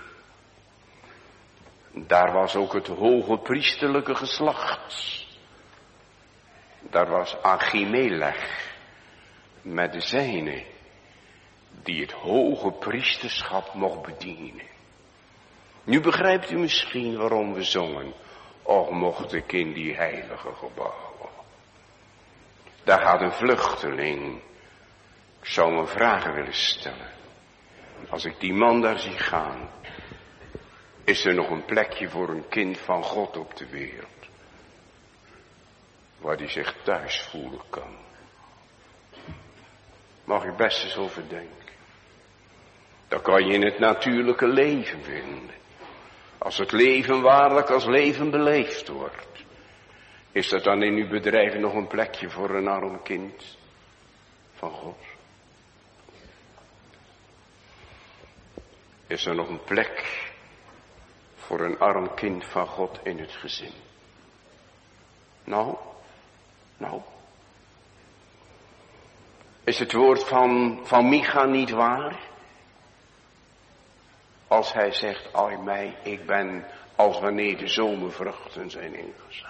Daar was ook het hoge priesterlijke geslacht. Daar was Achimelech met de zijnen, die het hoge priesterschap mocht bedienen. Nu begrijpt u misschien waarom we zongen, och mocht ik in die heilige gebouwen. Daar gaat een vluchteling. Ik zou me vragen willen stellen. Als ik die man daar zie gaan, is er nog een plekje voor een kind van God op de wereld, waar die zich thuis voelen kan. Mag je best eens over denken. Dat kan je in het natuurlijke leven vinden. Als het leven waarlijk als leven beleefd wordt, is dat dan in uw bedrijf nog een plekje voor een arm kind van God? Is er nog een plek voor een arm kind van God in het gezin? Nou, nou. Is het woord van, van Micha niet waar? Als hij zegt, ai mij, ik ben als wanneer de zomervruchten zijn ingezameld.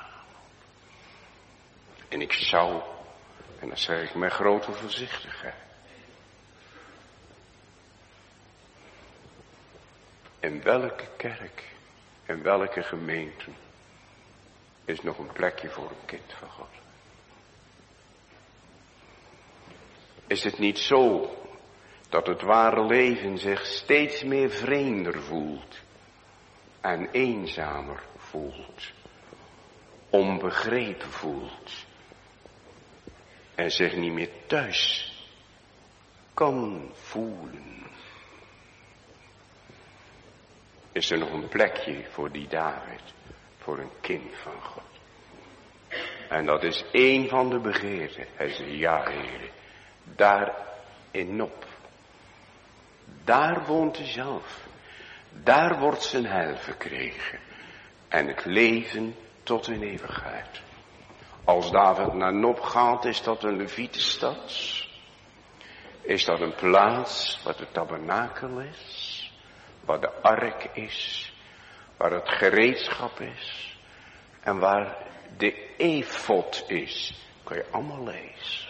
En ik zou, en dat zeg ik met grote voorzichtigheid, in welke kerk, in welke gemeente is nog een plekje voor een kind van God? Is het niet zo dat het ware leven zich steeds meer vreemder voelt en eenzamer voelt, onbegrepen voelt en zich niet meer thuis kan voelen. Is er nog een plekje voor die David, voor een kind van God? En dat is één van de begeerten. Hij zei, ja Heer, daar in Nop. Daar woont hij zelf. Daar wordt zijn heil verkregen. En het leven tot in eeuwigheid. Als David naar Nop gaat, is dat een Levietenstad? Is dat een plaats waar de tabernakel is? Waar de ark is? Waar het gereedschap is? En waar de efod is? Kan je allemaal lezen.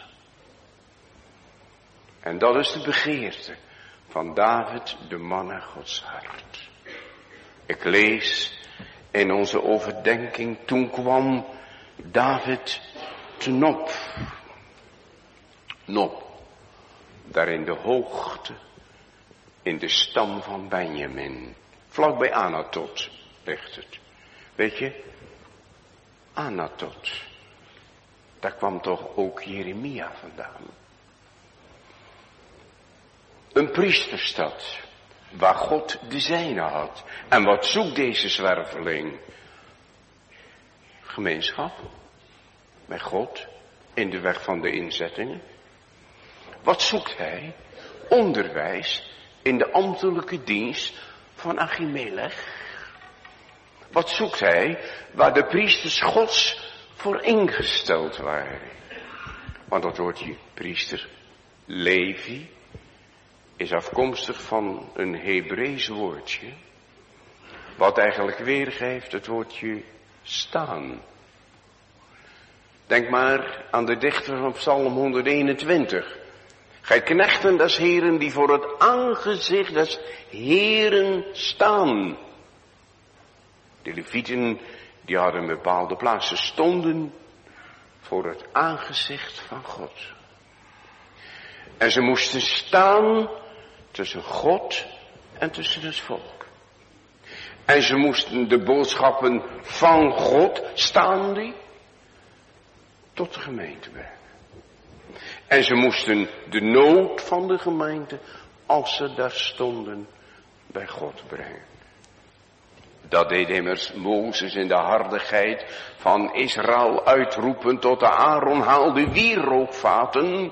En dat is de begeerte van David, de man naar Gods hart. Ik lees in onze overdenking, toen kwam David te Nop. Nop, daar in de hoogte, in de stam van Benjamin. Vlak bij Anatot ligt het. Weet je, Anatot, daar kwam toch ook Jeremia vandaan. Een priesterstad, waar God de zijne had. En wat zoekt deze zwerveling? Gemeenschap met God in de weg van de inzettingen. Wat zoekt hij? Onderwijs in de ambtelijke dienst van Achimelech. Wat zoekt hij? Waar de priesters Gods voor ingesteld waren. Want dat woordje priester, Levi, is afkomstig van een Hebreeuws woordje. Wat eigenlijk weergeeft het woordje staan. Denk maar aan de dichter van Psalm honderdeenentwintig. Gij knechten des Heren die voor het aangezicht des Heren staan. De Levieten die hadden een bepaalde plaats. Ze stonden voor het aangezicht van God. En ze moesten staan tussen God en tussen het volk. En ze moesten de boodschappen van God staande tot de gemeente brengen. En ze moesten de nood van de gemeente, als ze daar stonden, bij God brengen. Dat deed immers Mozes in de hardigheid van Israël uitroepen tot de Aaron haalde wierookvaten.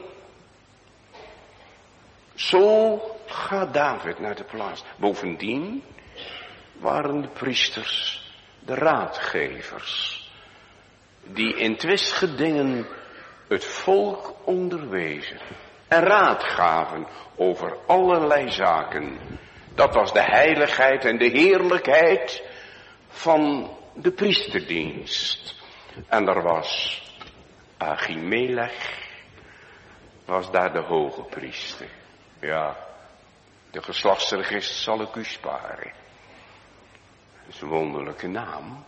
Zo gaat David naar de plaats. Bovendien waren de priesters de raadgevers, die in twistgedingen het volk onderwezen en raad gaven over allerlei zaken. Dat was de heiligheid en de heerlijkheid van de priesterdienst. En er was Achimelech, was daar de hoge priester. Ja, de geslachtsregister zal ik u sparen. Dat is een wonderlijke naam.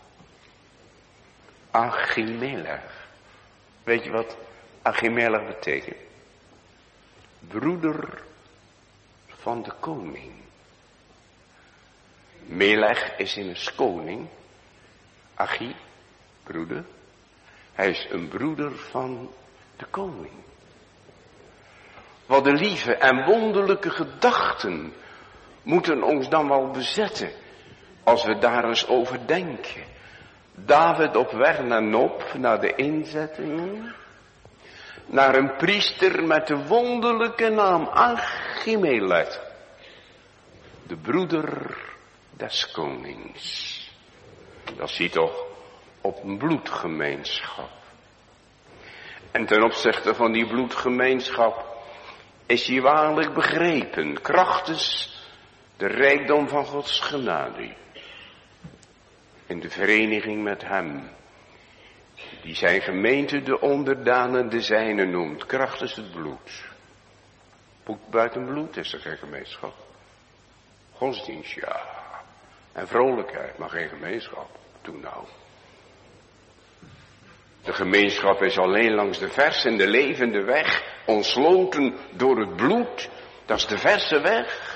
Achimelech. Weet je wat Achimelech betekent? Broeder van de koning. Melech is immers koning. Achi, broeder. Hij is een broeder van de koning. Wat de lieve en wonderlijke gedachten moeten ons dan wel bezetten, als we daar eens over denken. David op weg naar Nop, naar de inzettingen, naar een priester met de wonderlijke naam Achimelech, de broeder des konings. Dat zie je toch op een bloedgemeenschap. En ten opzichte van die bloedgemeenschap is hij waarlijk begrepen, krachtens de rijkdom van Gods genade. In de vereniging met hem, die zijn gemeente de onderdanen de zijne noemt, krachtens het bloed. Buiten bloed is er geen gemeenschap. Godsdienst, ja. En vrolijkheid, maar geen gemeenschap. Toen nou. De gemeenschap is alleen langs de vers en de levende weg, ontsloten door het bloed Dat is de verse weg.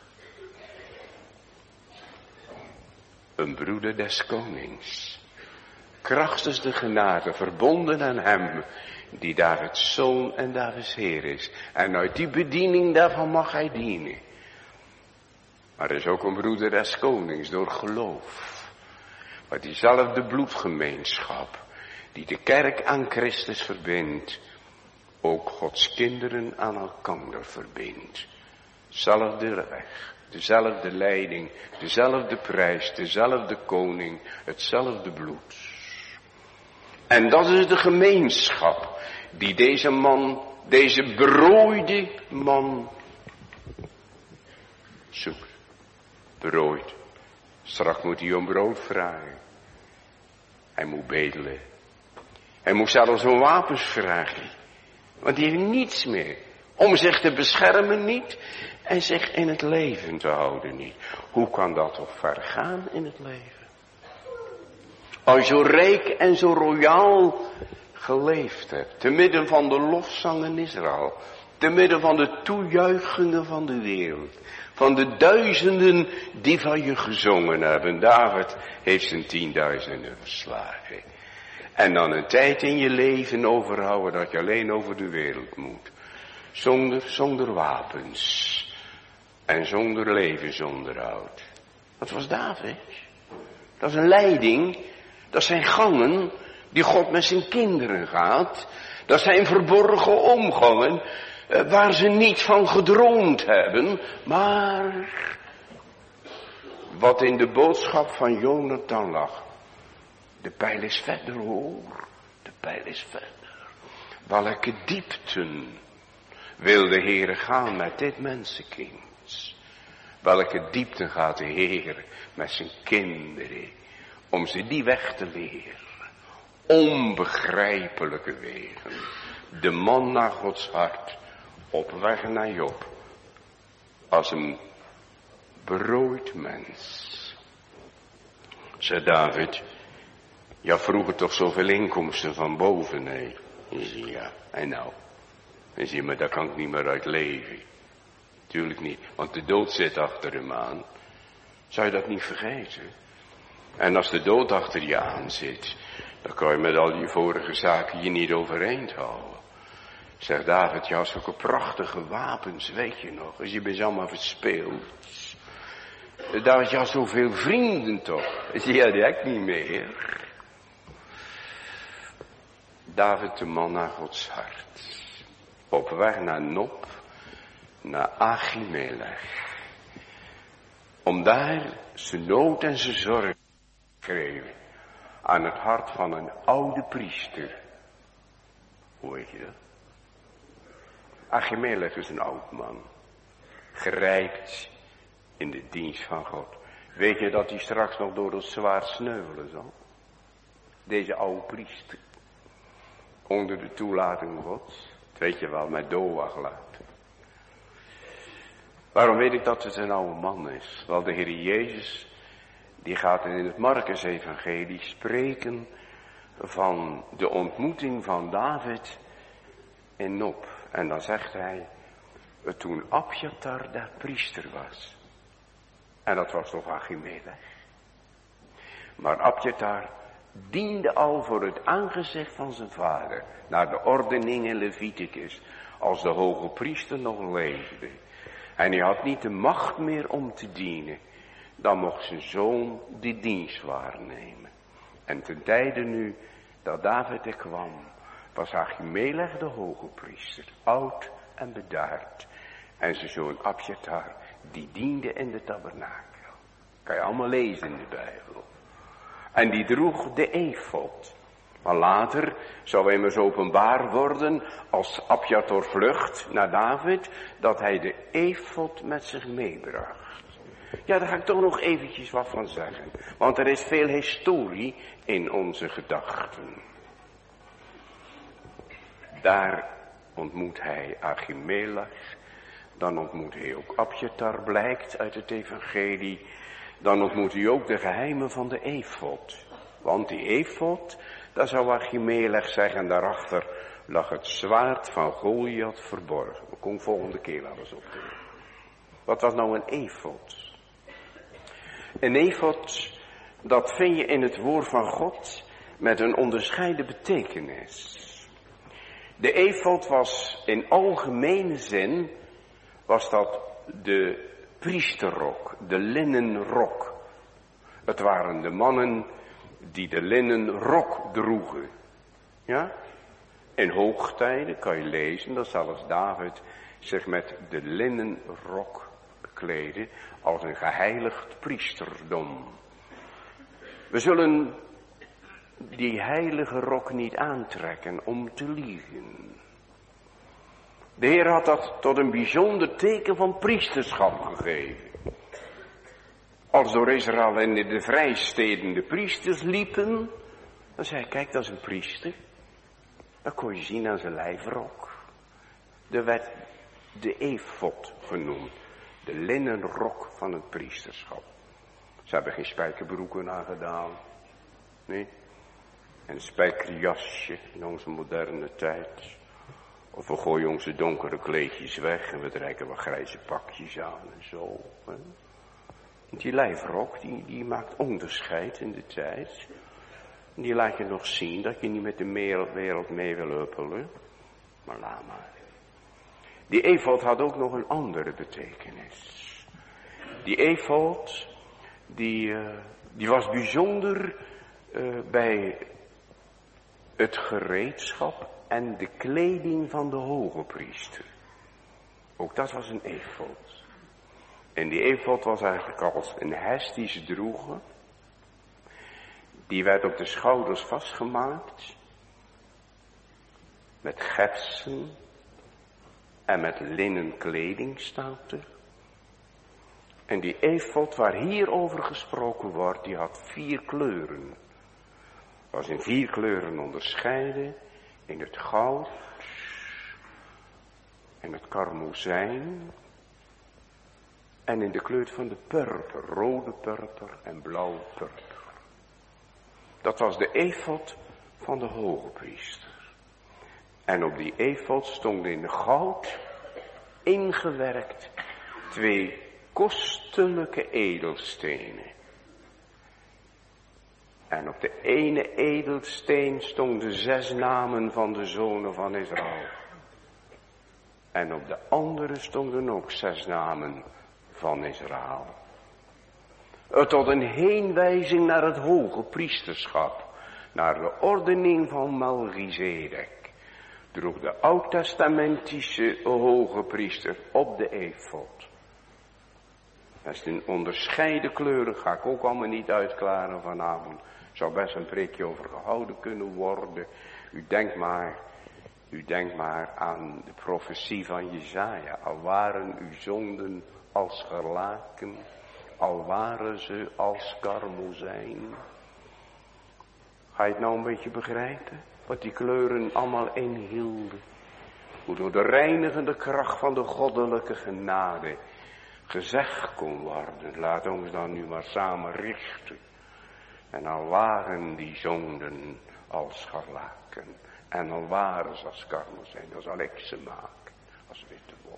Een broeder des konings. Krachtens de genade, verbonden aan hem, die Davids zoon en Davids heer is. En uit die bediening daarvan mag hij dienen. Maar er is ook een broeder des konings door geloof. Maar diezelfde bloedgemeenschap, die de kerk aan Christus verbindt, ook Gods kinderen aan elkander verbindt. Zelfde weg, dezelfde leiding, dezelfde prijs, dezelfde koning, hetzelfde bloed. En dat is de gemeenschap die deze man, deze berooide man zoekt. Berooid. Straks moet hij om brood vragen. Hij moet bedelen. Hij moet zelfs om wapens vragen. Want hij heeft niets meer. Om zich te beschermen niet. En zich in het leven te houden niet. Hoe kan dat toch vergaan in het leven? Als je zo rijk en zo royaal geleefd hebt. Te midden van de lofzang in Israël. Te midden van de toejuichingen van de wereld. Van de duizenden die van je gezongen hebben. David heeft zijn tienduizenden verslagen. En dan een tijd in je leven overhouden dat je alleen over de wereld moet. Zonder, zonder wapens. En zonder levensonderhoud. Dat was David. Dat is een leiding. Dat zijn gangen die God met zijn kinderen gaat. Dat zijn verborgen omgangen eh, waar ze niet van gedroomd hebben. Maar wat in de boodschap van Jonathan lag. De pijl is verder hoor. De pijl is verder. Welke diepten wil de Heer gaan met dit mensenkind? Welke diepten gaat de Heer met zijn kinderen om ze die weg te leren? Onbegrijpelijke wegen. De man naar Gods hart op weg naar Job. Als een berooid mens. Zei David, ja vroeger toch zoveel inkomsten van boven, nee. Ja, en nou. En zie je, maar daar kan ik niet meer uit leven. Tuurlijk niet, want de dood zit achter hem aan. Zou je dat niet vergeten? En als de dood achter je aan zit, dan kan je met al die vorige zaken je niet overeind houden. Zegt David, je had zulke prachtige wapens, weet je nog. Dus je bent allemaal verspeeld. David, je had zoveel vrienden toch. Ja, die heb ik niet meer. David, de man naar Gods hart. Op weg naar Nob, naar Achimelech. Om daar zijn nood en zijn zorg te geven aan het hart van een oude priester. Hoe weet je dat? Achimelech is een oud man. Gerijpt in de dienst van God. Weet je dat hij straks nog door het zwaard sneuvelen zal? Deze oude priester. Onder de toelating Gods. Weet je wel, met Doeg laat. Waarom weet ik dat het een oude man is? Wel, de Heer Jezus, die gaat in het Markus-evangelie spreken van de ontmoeting van David en Nob. En dan zegt hij, toen Abjatar daar priester was. En dat was toch Achimelech. Maar Abjatar diende al voor het aangezicht van zijn vader, naar de ordening in Leviticus, als de hoge priester nog leefde. En hij had niet de macht meer om te dienen, dan mocht zijn zoon die dienst waarnemen. En ten tijde nu dat David er kwam, was Achimelech de hoge priester, oud en bedaard. En zijn zoon Abjatar, die diende in de tabernakel. Kan je allemaal lezen in de Bijbel. En die droeg de efod. Maar later zou immers openbaar worden, als Abjatar vlucht naar David, dat hij de efod met zich meebracht. Ja, daar ga ik toch nog eventjes wat van zeggen. Want er is veel historie in onze gedachten. Daar ontmoet hij Achimelech. Dan ontmoet hij ook Abjatar, blijkt uit het evangelie. Dan ontmoet hij ook de geheimen van de efod. Want die efod, daar zou Achimelech zeggen, daarachter lag het zwaard van Goliath verborgen. We komen volgende keer wel eens op. Wat was nou een efod? Een efod, dat vind je in het woord van God met een onderscheiden betekenis. De efod was in algemene zin, was dat de priesterrok, de linnenrok. Het waren de mannen die de linnenrok droegen. Ja? In hoogtijden kan je lezen dat zelfs David zich met de linnenrok bekleedde als een geheiligd priesterdom. We zullen die heilige rok niet aantrekken om te liegen. De Heer had dat tot een bijzonder teken van priesterschap gegeven. Als door Israël in de vrijsteden de priesters liepen, dan zei hij, kijk, dat is een priester. Dat kon je zien aan zijn lijfrok. Er werd de efod genoemd. De linnenrok van het priesterschap. Ze hebben geen spijkerbroeken aangedaan. Nee. En een spijkerjasje in onze moderne tijd. Of we gooien onze donkere kleedjes weg en we trekken wat grijze pakjes aan en zo. Hè. Die lijfrok, die, die maakt onderscheid in de tijd. Die laat je nog zien dat je niet met de wereld mee wil huppelen. Maar laat maar. Die efod had ook nog een andere betekenis. Die efod, die, uh, die was bijzonder uh, bij het gereedschap en de kleding van de hoge priester. Ook dat was een efod. En die efod was eigenlijk als een hest die ze droegen. Die werd op de schouders vastgemaakt. Met getsen. En met linnen kleding staat er. En die efod waar hierover gesproken wordt, die had vier kleuren. Was in vier kleuren onderscheiden. In het goud. In het karmozijn. En in de kleur van de purper. Rode purper en blauwe purper. Dat was de efod van de hoge priester. En op die efod stonden in goud ingewerkt twee kostelijke edelstenen. En op de ene edelsteen stonden zes namen van de zonen van Israël. En op de andere stonden ook zes namen van Israël. Tot een heenwijzing naar het hoge priesterschap. Naar de ordening van Melchizedek. Droeg de oud-testamentische hoge priester op de efod. Dat is in onderscheiden kleuren, ga ik ook allemaal niet uitklaren vanavond. Zou best een preekje over gehouden kunnen worden. U denkt maar, u denkt maar aan de profetie van Jesaja. Al waren uw zonden als scharlaken, al waren ze als karmozijn. Ga je het nou een beetje begrijpen? Wat die kleuren allemaal inhielden. Hoe door de reinigende kracht van de goddelijke genade gezegd kon worden. Laat ons dan nu maar samen richten. En al waren die zonden als scharlaken. En al waren ze als karmozijn. Dan zal ik ze maken als witte wol.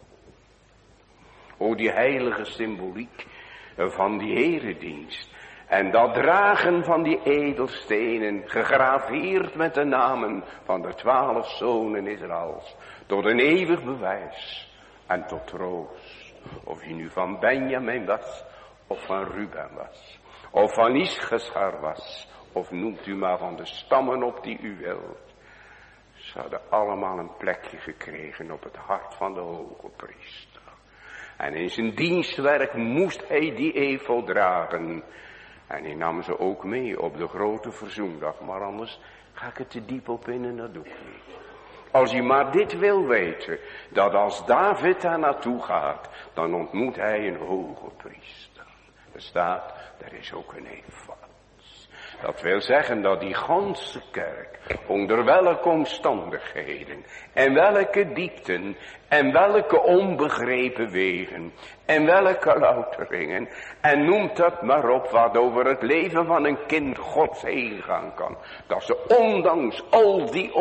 O, die heilige symboliek van die eredienst. En dat dragen van die edelstenen, gegraveerd met de namen van de twaalf zonen Israëls. Tot een eeuwig bewijs en tot troost. Of je nu van Benjamin was, of van Ruben was. Of van Ischachar was, of noemt u maar van de stammen op die u wilt. Ze hadden allemaal een plekje gekregen op het hart van de hoge priester. En in zijn dienstwerk moest hij die efod dragen. En hij nam ze ook mee op de grote verzoendag. Maar anders ga ik het te diep op in en dat doe ik niet. Als u maar dit wil weten. Dat als David daar naartoe gaat. Dan ontmoet hij een hoge priester. Er staat, er is ook een efod. Dat wil zeggen dat die ganse kerk. Onder welke omstandigheden. En welke diepten. En welke onbegrepen wegen. En welke louteringen. En noemt dat maar op wat over het leven van een kind Gods heen gaan kan. Dat ze ondanks al die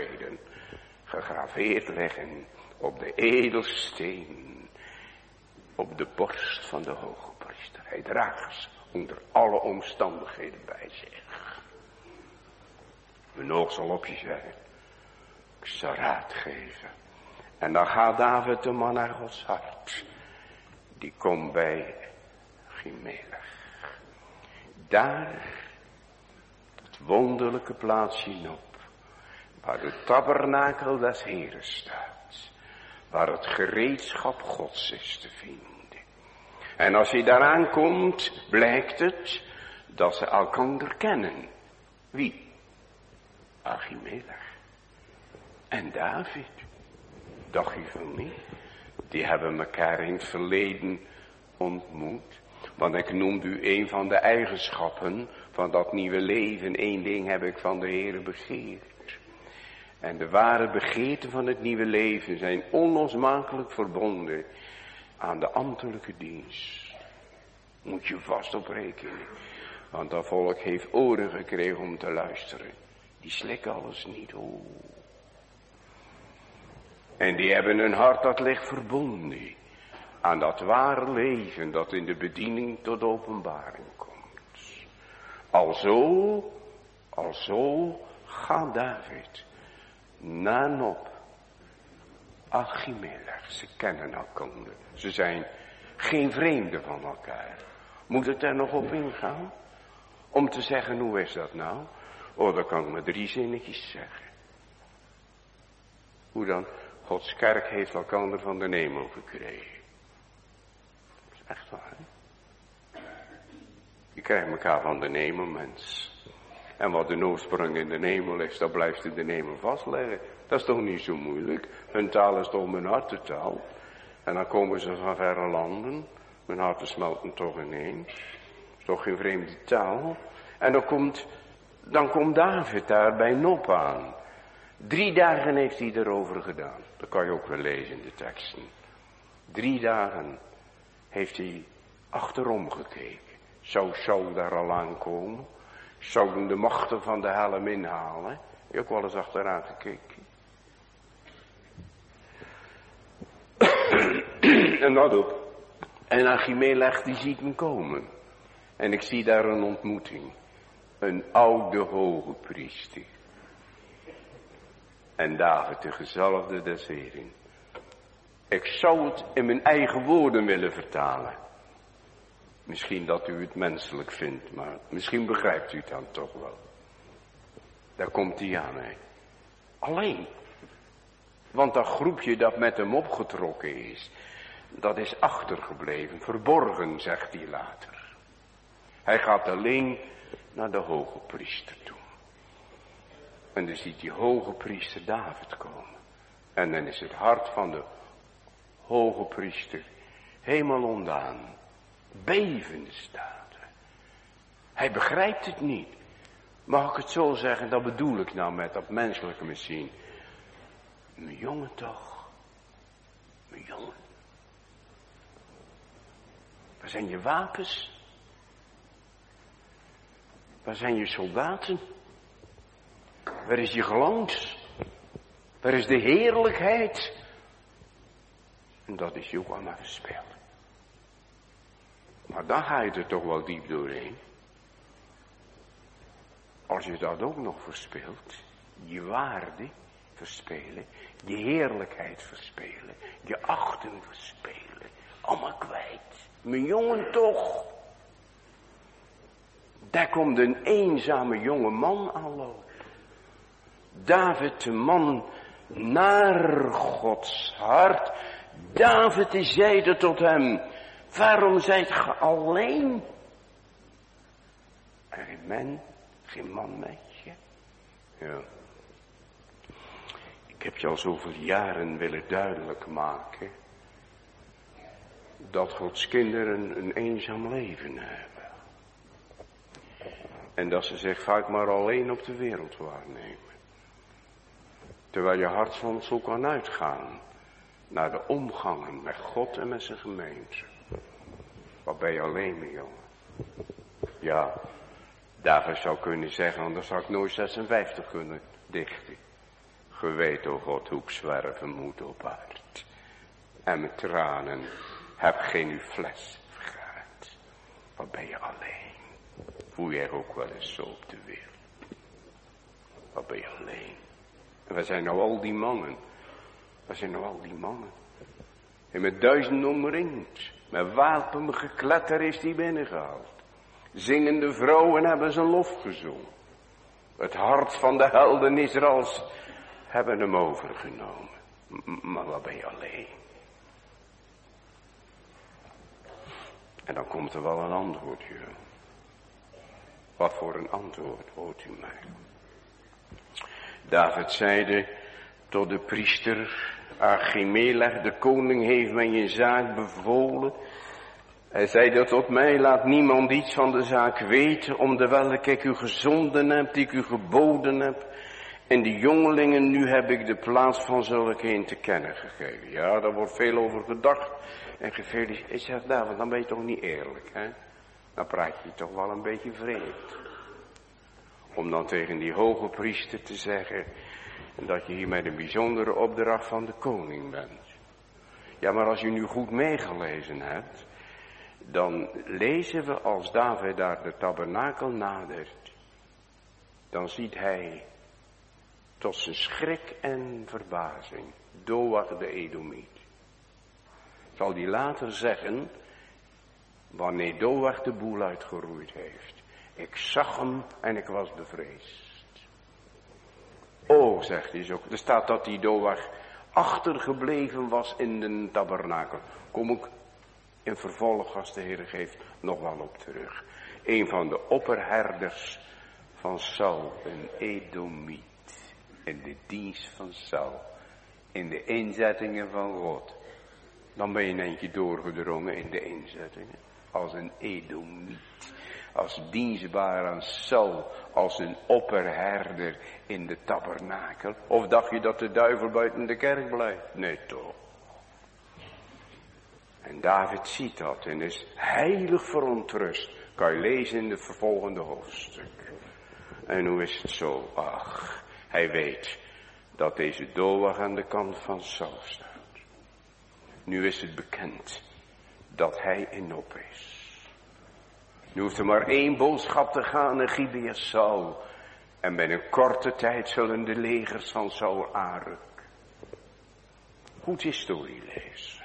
omstandigheden gegraveerd liggen op de edelsteen. op de borst van de hoge priester. Hij draagt ze onder alle omstandigheden bij zich. Mijn oog zal op je zijn. Ik zal raad geven. En dan gaat David de man naar Gods hart. Die komt bij Achimelech. Daar, het wonderlijke plaatsje op, waar de tabernakel des Heren staat. Waar het gereedschap Gods is te vinden. En als hij daaraan komt, blijkt het dat ze elkander kennen. Wie? Achimelech. En David. Dacht je van niet? Die hebben elkaar in het verleden ontmoet. Want ik noemde u een van de eigenschappen van dat nieuwe leven. Eén ding heb ik van de Heere begeerd. En de ware begeerten van het nieuwe leven zijn onlosmakelijk verbonden aan de ambtelijke dienst. Moet je vast op rekenen. Want dat volk heeft oren gekregen om te luisteren. Die slikken alles niet. Oh. En die hebben een hart dat ligt verbonden aan dat ware leven dat in de bediening tot openbaring komt. Alzo, alzo gaat David naar Nob. Achimelech, ze kennen elkaar. Ze zijn geen vreemden van elkaar. Moet het er nog op ingaan? Om te zeggen, hoe is dat nou? Oh, dan kan ik maar drie zinnetjes zeggen. Hoe dan? Gods kerk heeft elkaar van de hemel gekregen. Dat is echt waar, hè? Je krijgt elkaar van de hemel, mens. En wat de oorsprong in de hemel is, dat blijft in de hemel vastleggen. Dat is toch niet zo moeilijk? Hun taal is toch mijn hartentaal. En dan komen ze van verre landen. Mijn harten smelten toch ineen. Is toch geen vreemde taal. En dan komt, dan komt David daar bij Nob aan. Drie dagen heeft hij erover gedaan. Dat kan je ook wel lezen in de teksten. Drie dagen heeft hij achterom gekeken. Zou Saul daar al aankomen? Zouden de machten van de hel hem inhalen? Heb je ook wel eens achteraan gekeken? En dat ook. En Achimelech die ziet me komen. En ik zie daar een ontmoeting. Een oude hoge priester. En David de gezalfde des Heren. Ik zou het in mijn eigen woorden willen vertalen. Misschien dat u het menselijk vindt, maar misschien begrijpt u het dan toch wel. Daar komt hij aan, hè. Alleen. Want dat groepje dat met hem opgetrokken is, dat is achtergebleven, verborgen, zegt hij later. Hij gaat alleen naar de hoge priester toe. En dan ziet die hoge priester David komen. En dan is het hart van de hoge priester helemaal ondaan. Bevende staat. Hij begrijpt het niet. Mag ik het zo zeggen, dat bedoel ik nou met dat menselijke misschien. Mijn jongen toch. Mijn jongen. Waar zijn je wapens? Waar zijn je soldaten? Waar is je glans? Waar is de heerlijkheid? En dat is je ook allemaal verspeeld. Maar dan ga je er toch wel diep doorheen. Als je dat ook nog verspeelt, je waarde verspelen, je heerlijkheid verspelen, je achting verspelen, allemaal kwijt. Mijn jongen toch. Daar komt een eenzame jonge man aanlopen. David de man naar Gods hart. David die zeide tot hem, waarom zijt ge alleen? Er is men, geen man met je. Ja. Ik heb je al zoveel jaren willen duidelijk maken dat Gods kinderen een eenzaam leven hebben. En dat ze zich vaak maar alleen op de wereld waarnemen. Terwijl je hart soms zo kan uitgaan naar de omgangen met God en met zijn gemeente. Wat ben je alleen, mijn jongen? Ja, David zou kunnen zeggen, anders zou ik nooit zesenvijftig kunnen dichten. Ge weet, o God, hoe ik zwerven moet op aard. En met tranen Heb geen uw fles vergaard. Wat ben je alleen. Voel jij ook wel eens zo op de wereld. Wat ben je alleen. En waar zijn nou al die mannen? Waar zijn nou al die mannen? En met duizenden omringd. Met wapen gekletter is die binnengehaald. Zingende vrouwen hebben zijn lof gezongen. Het hart van de helden Israëls hebben hem overgenomen. M- maar wat ben je alleen. En dan komt er wel een antwoord, joh. Wat voor een antwoord, hoort u mij. David zeide tot de priester Achimelech, de koning heeft mij je zaak bevolen. Hij zeide tot mij, laat niemand iets van de zaak weten, om de welke ik u gezonden heb, die ik u geboden heb. En die jongelingen, nu heb ik de plaats van zulke een te kennen gegeven. Ja, daar wordt veel over gedacht. En gefeliciteerd. Ik zeg, David, dan ben je toch niet eerlijk, hè? Dan praat je toch wel een beetje vreemd. Om dan tegen die hoge priester te zeggen dat je hier met een bijzondere opdracht van de koning bent. Ja, maar als je nu goed meegelezen hebt, dan lezen we als David daar de tabernakel nadert, dan ziet hij tot zijn schrik en verbazing Doeg de Edomiet. Zal hij later zeggen, wanneer Doeg de boel uitgeroeid heeft. Ik zag hem en ik was bevreesd. Oh, zegt hij zo. Er staat dat die Doeg achtergebleven was in de tabernakel. Kom ik in vervolg, als de Heer geeft, nog wel op terug. Een van de opperherders van Saul, een Edomiet. In de dienst van Saul. In de inzettingen van God. Dan ben je een eentje doorgedrongen in de inzettingen. Als een Edomiet. Als dienstbaar aan Saul. Als een opperherder in de tabernakel. Of dacht je dat de duivel buiten de kerk blijft? Nee toch. En David ziet dat en is heilig verontrust. Kan je lezen in het vervolgende hoofdstuk. En hoe is het zo? Ach, hij weet dat deze Doeg aan de kant van Saul staat. Nu is het bekend dat hij in op is. Nu hoeft er maar één boodschap te gaan naar Gibeah Saul. En binnen korte tijd zullen de legers van Saul aanrukken. Goed historie lezen.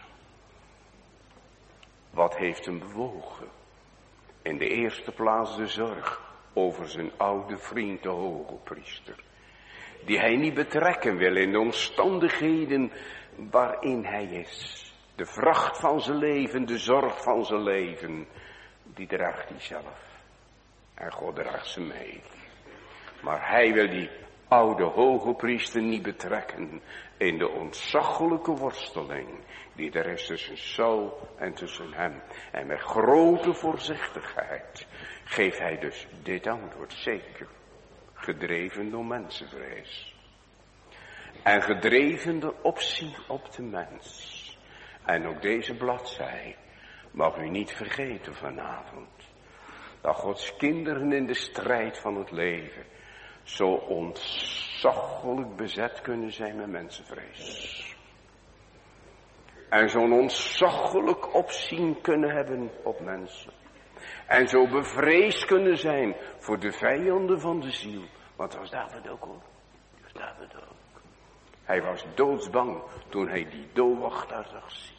Wat heeft hem bewogen? In de eerste plaats de zorg over zijn oude vriend de hogepriester. Die hij niet betrekken wil in de omstandigheden waarin hij is. De vracht van zijn leven, de zorg van zijn leven, die draagt hij zelf. En God draagt ze mee. Maar hij wil die oude hogepriester niet betrekken in de ontzaglijke worsteling die er is tussen Saul en tussen hem. En met grote voorzichtigheid geeft hij dus dit antwoord, zeker. Gedreven door mensenvrees. En gedreven door opzien op de mens. En ook deze bladzij mag u niet vergeten vanavond. Dat Gods kinderen in de strijd van het leven zo ontzaglijk bezet kunnen zijn met mensenvrees. En zo'n ontzaglijk opzien kunnen hebben op mensen. En zo bevreesd kunnen zijn voor de vijanden van de ziel. Want dat was David ook hoor. Dat was David ook. Hij was doodsbang toen hij die Doeg daar zag zitten.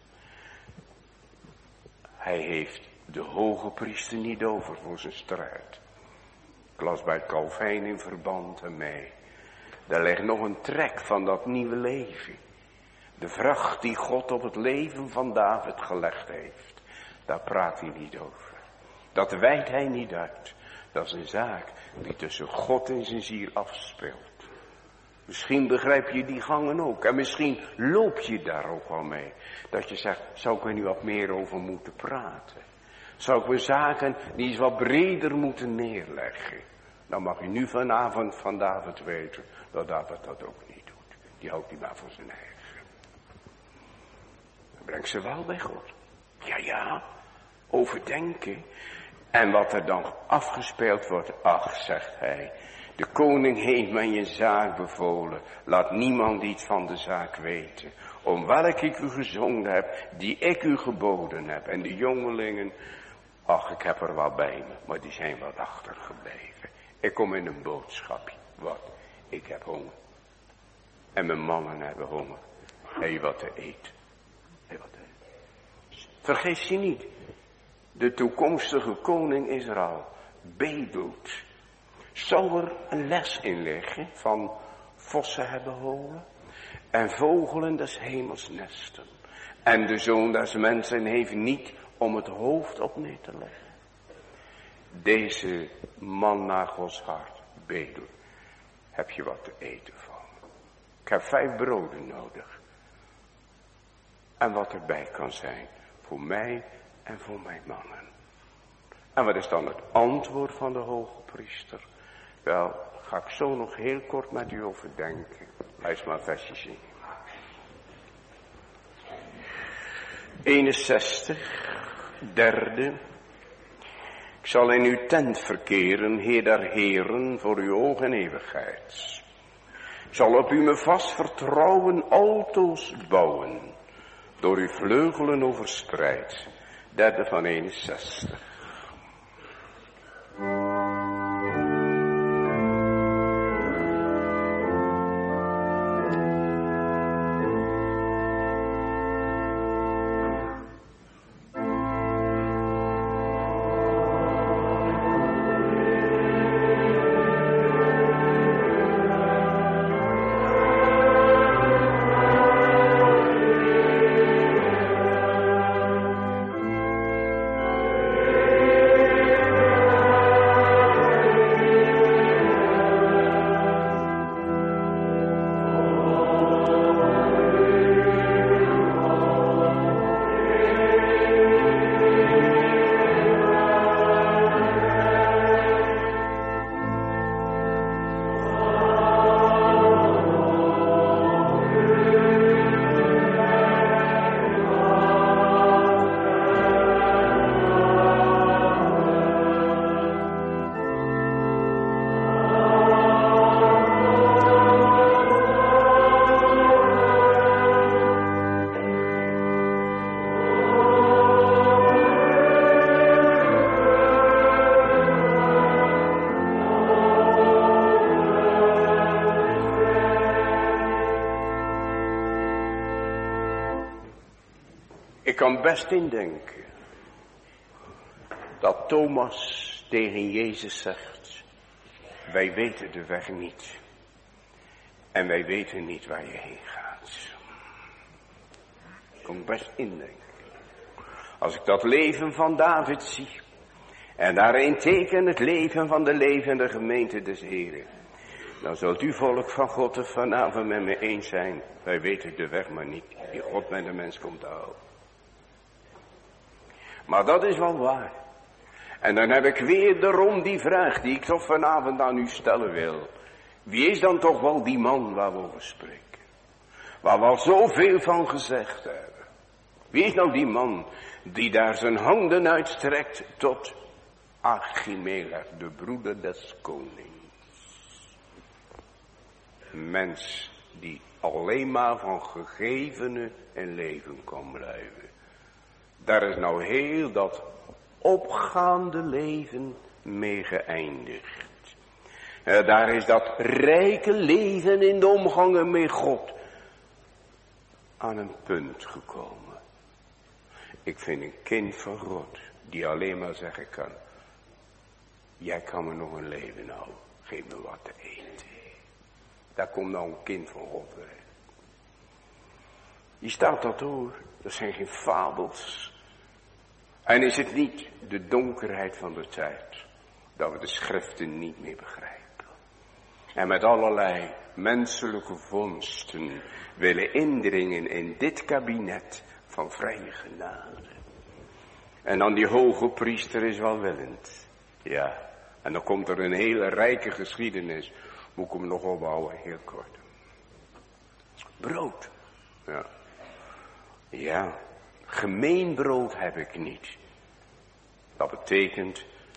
Hij heeft de hoge priester niet over voor zijn strijd. Ik las bij Calvijn in verband ermee. Daar ligt nog een trek van dat nieuwe leven. De vracht die God op het leven van David gelegd heeft. Daar praat hij niet over. Dat wijdt hij niet uit. Dat is een zaak die tussen God en zijn ziel afspeelt. Misschien begrijp je die gangen ook. En misschien loop je daar ook wel mee. Dat je zegt, zou ik er nu wat meer over moeten praten? Zou ik weer zaken die eens wat breder moeten neerleggen? Dan mag je nu vanavond van David weten dat David dat ook niet doet. Die houdt die maar voor zijn eigen. Dan brengt ze wel bij God. Ja, ja, overdenken. En wat er dan afgespeeld wordt, ach, zegt hij, de koning heeft mij een zaak bevolen. Laat niemand iets van de zaak weten. Om welke ik u gezonden heb, die ik u geboden heb. En de jongelingen, ach, ik heb er wel bij me, maar die zijn wat achtergebleven. Ik kom in een boodschapje. Wat? Ik heb honger. En mijn mannen hebben honger. Heb je wat te eten? Heb je wat te eten? Vergeet je niet. De toekomstige koning Israël bedelt. Zou er een les in liggen van vossen hebben holen en vogelen des hemels nesten. En de zoon des mensen heeft niet om het hoofd op neer te leggen. Deze man naar Gods hart, bedel, heb je wat te eten van. Ik heb vijf broden nodig. En wat erbij kan zijn voor mij en voor mijn mannen. En wat is dan het antwoord van de hoge priester? Wel, ga ik zo nog heel kort met u overdenken. Hij is maar versje zingen. eenenzestig, derde. Ik zal in uw tent verkeren, Heer der heren, voor uw oog en eeuwigheid. Ik zal op u me vast vertrouwen, altoos bouwen, door uw vleugelen overspreid. Derde van eenenzestig. Ik kan best indenken dat Thomas tegen Jezus zegt, wij weten de weg niet en wij weten niet waar je heen gaat. Ik kan best indenken. Als ik dat leven van David zie en daarin teken het leven van de levende gemeente des Heren, dan zult u volk van God er vanavond met me eens zijn. Wij weten de weg maar niet, die God met de mens komt te houden. Maar dat is wel waar. En dan heb ik weer daarom die vraag die ik toch vanavond aan u stellen wil. Wie is dan toch wel die man waar we over spreken? Waar we al zoveel van gezegd hebben. Wie is nou die man die daar zijn handen uitstrekt tot Achimelech, de broeder des konings? Een mens die alleen maar van gegevene in leven kan blijven. Daar is nou heel dat opgaande leven mee geëindigd. Uh, daar is dat rijke leven in de omgangen met God aan een punt gekomen. Ik vind een kind van God die alleen maar zeggen kan, jij kan me nog een leven houden, geef me wat te eten. Daar komt nou een kind van God bij. Je staat dat hoor, dat zijn geen fabels. En is het niet de donkerheid van de tijd, dat we de schriften niet meer begrijpen. En met allerlei menselijke vondsten willen indringen in dit kabinet van vrije genade. En dan die hoge priester is welwillend. Ja, en dan komt er een hele rijke geschiedenis. Moet ik hem nog opbouwen, heel kort. Brood. Ja. Ja. Gemeen brood heb ik niet. Dat betekent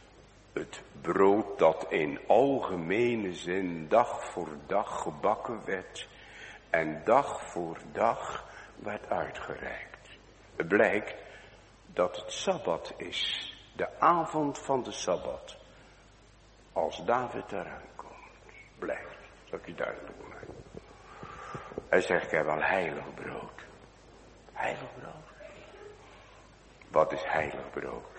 Het brood dat in algemene zin dag voor dag gebakken werd en dag voor dag werd uitgereikt. Het blijkt dat het Sabbat is, de avond van de Sabbat, als David eraan komt. Blijkt, zal ik je duidelijk maken. Hij zegt, ik heb wel heilig brood. Heilig brood. Wat is heilig brood?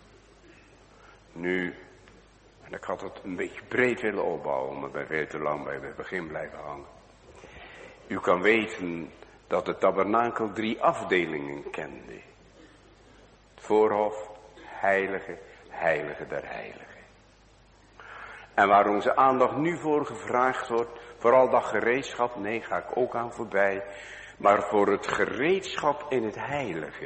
Nu, en ik had het een beetje breed willen opbouwen, maar ben veel te lang bij het begin blijven hangen. U kan weten dat de tabernakel drie afdelingen kende. Het voorhof, heilige, heilige der heiligen. En waar onze aandacht nu voor gevraagd wordt, vooral dat gereedschap, nee, ga ik ook aan voorbij, maar voor het gereedschap in het heilige.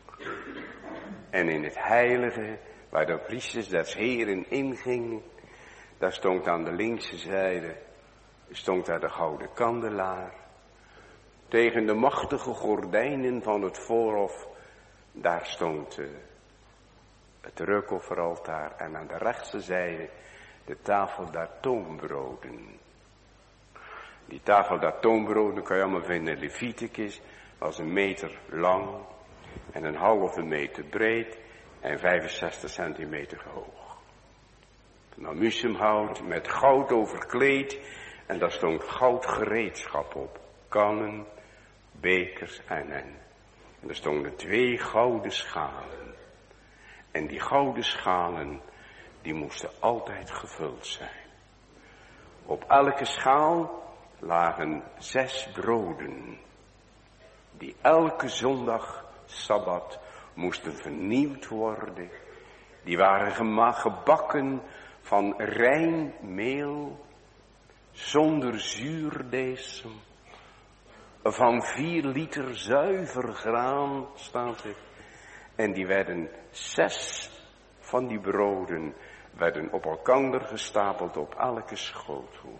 En in het heilige, waar de priesters des Heren ingingen, daar stond aan de linkse zijde, stond daar de gouden kandelaar. Tegen de machtige gordijnen van het voorhof, daar stond uh, het reukofferaltaar en aan de rechtse zijde de tafel der toonbroden. Die tafel der toonbroden kan je allemaal vinden in Leviticus, was een meter lang en een halve meter breed en vijfenzestig centimeter hoog. Van amusemhout met goud overkleed en daar stond goudgereedschap op. Kannen, bekers en en. En er stonden twee gouden schalen. En die gouden schalen, die moesten altijd gevuld zijn. Op elke schaal lagen zes broden, die elke zondag, Sabbat, moesten vernieuwd worden. Die waren gema- gebakken van rein meel, zonder zuurdesem, van vier liter zuiver graan, staat er. En die werden, zes van die broden, werden op elkander gestapeld op elke schotel.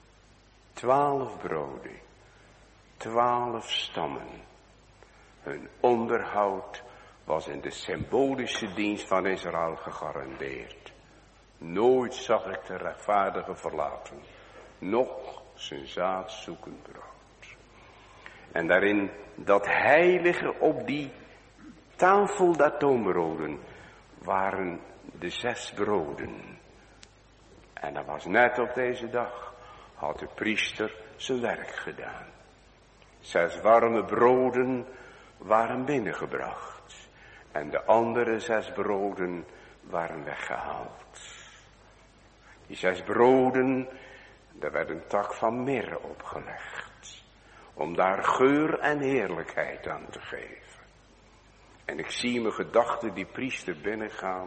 Twaalf broden, twaalf stammen. Hun onderhoud was in de symbolische dienst van Israël gegarandeerd. Nooit zag ik de rechtvaardige verlaten, noch zijn zaad zoeken brood. En daarin dat heilige op die tafel der toonbroden waren de zes broden. En dat was net op deze dag, had de priester zijn werk gedaan. Zes warme broden waren binnengebracht. En de andere zes broden waren weggehaald. Die zes broden, daar werd een tak van mirre opgelegd. Om daar geur en heerlijkheid aan te geven. En ik zie mijn gedachten die priester binnengaan.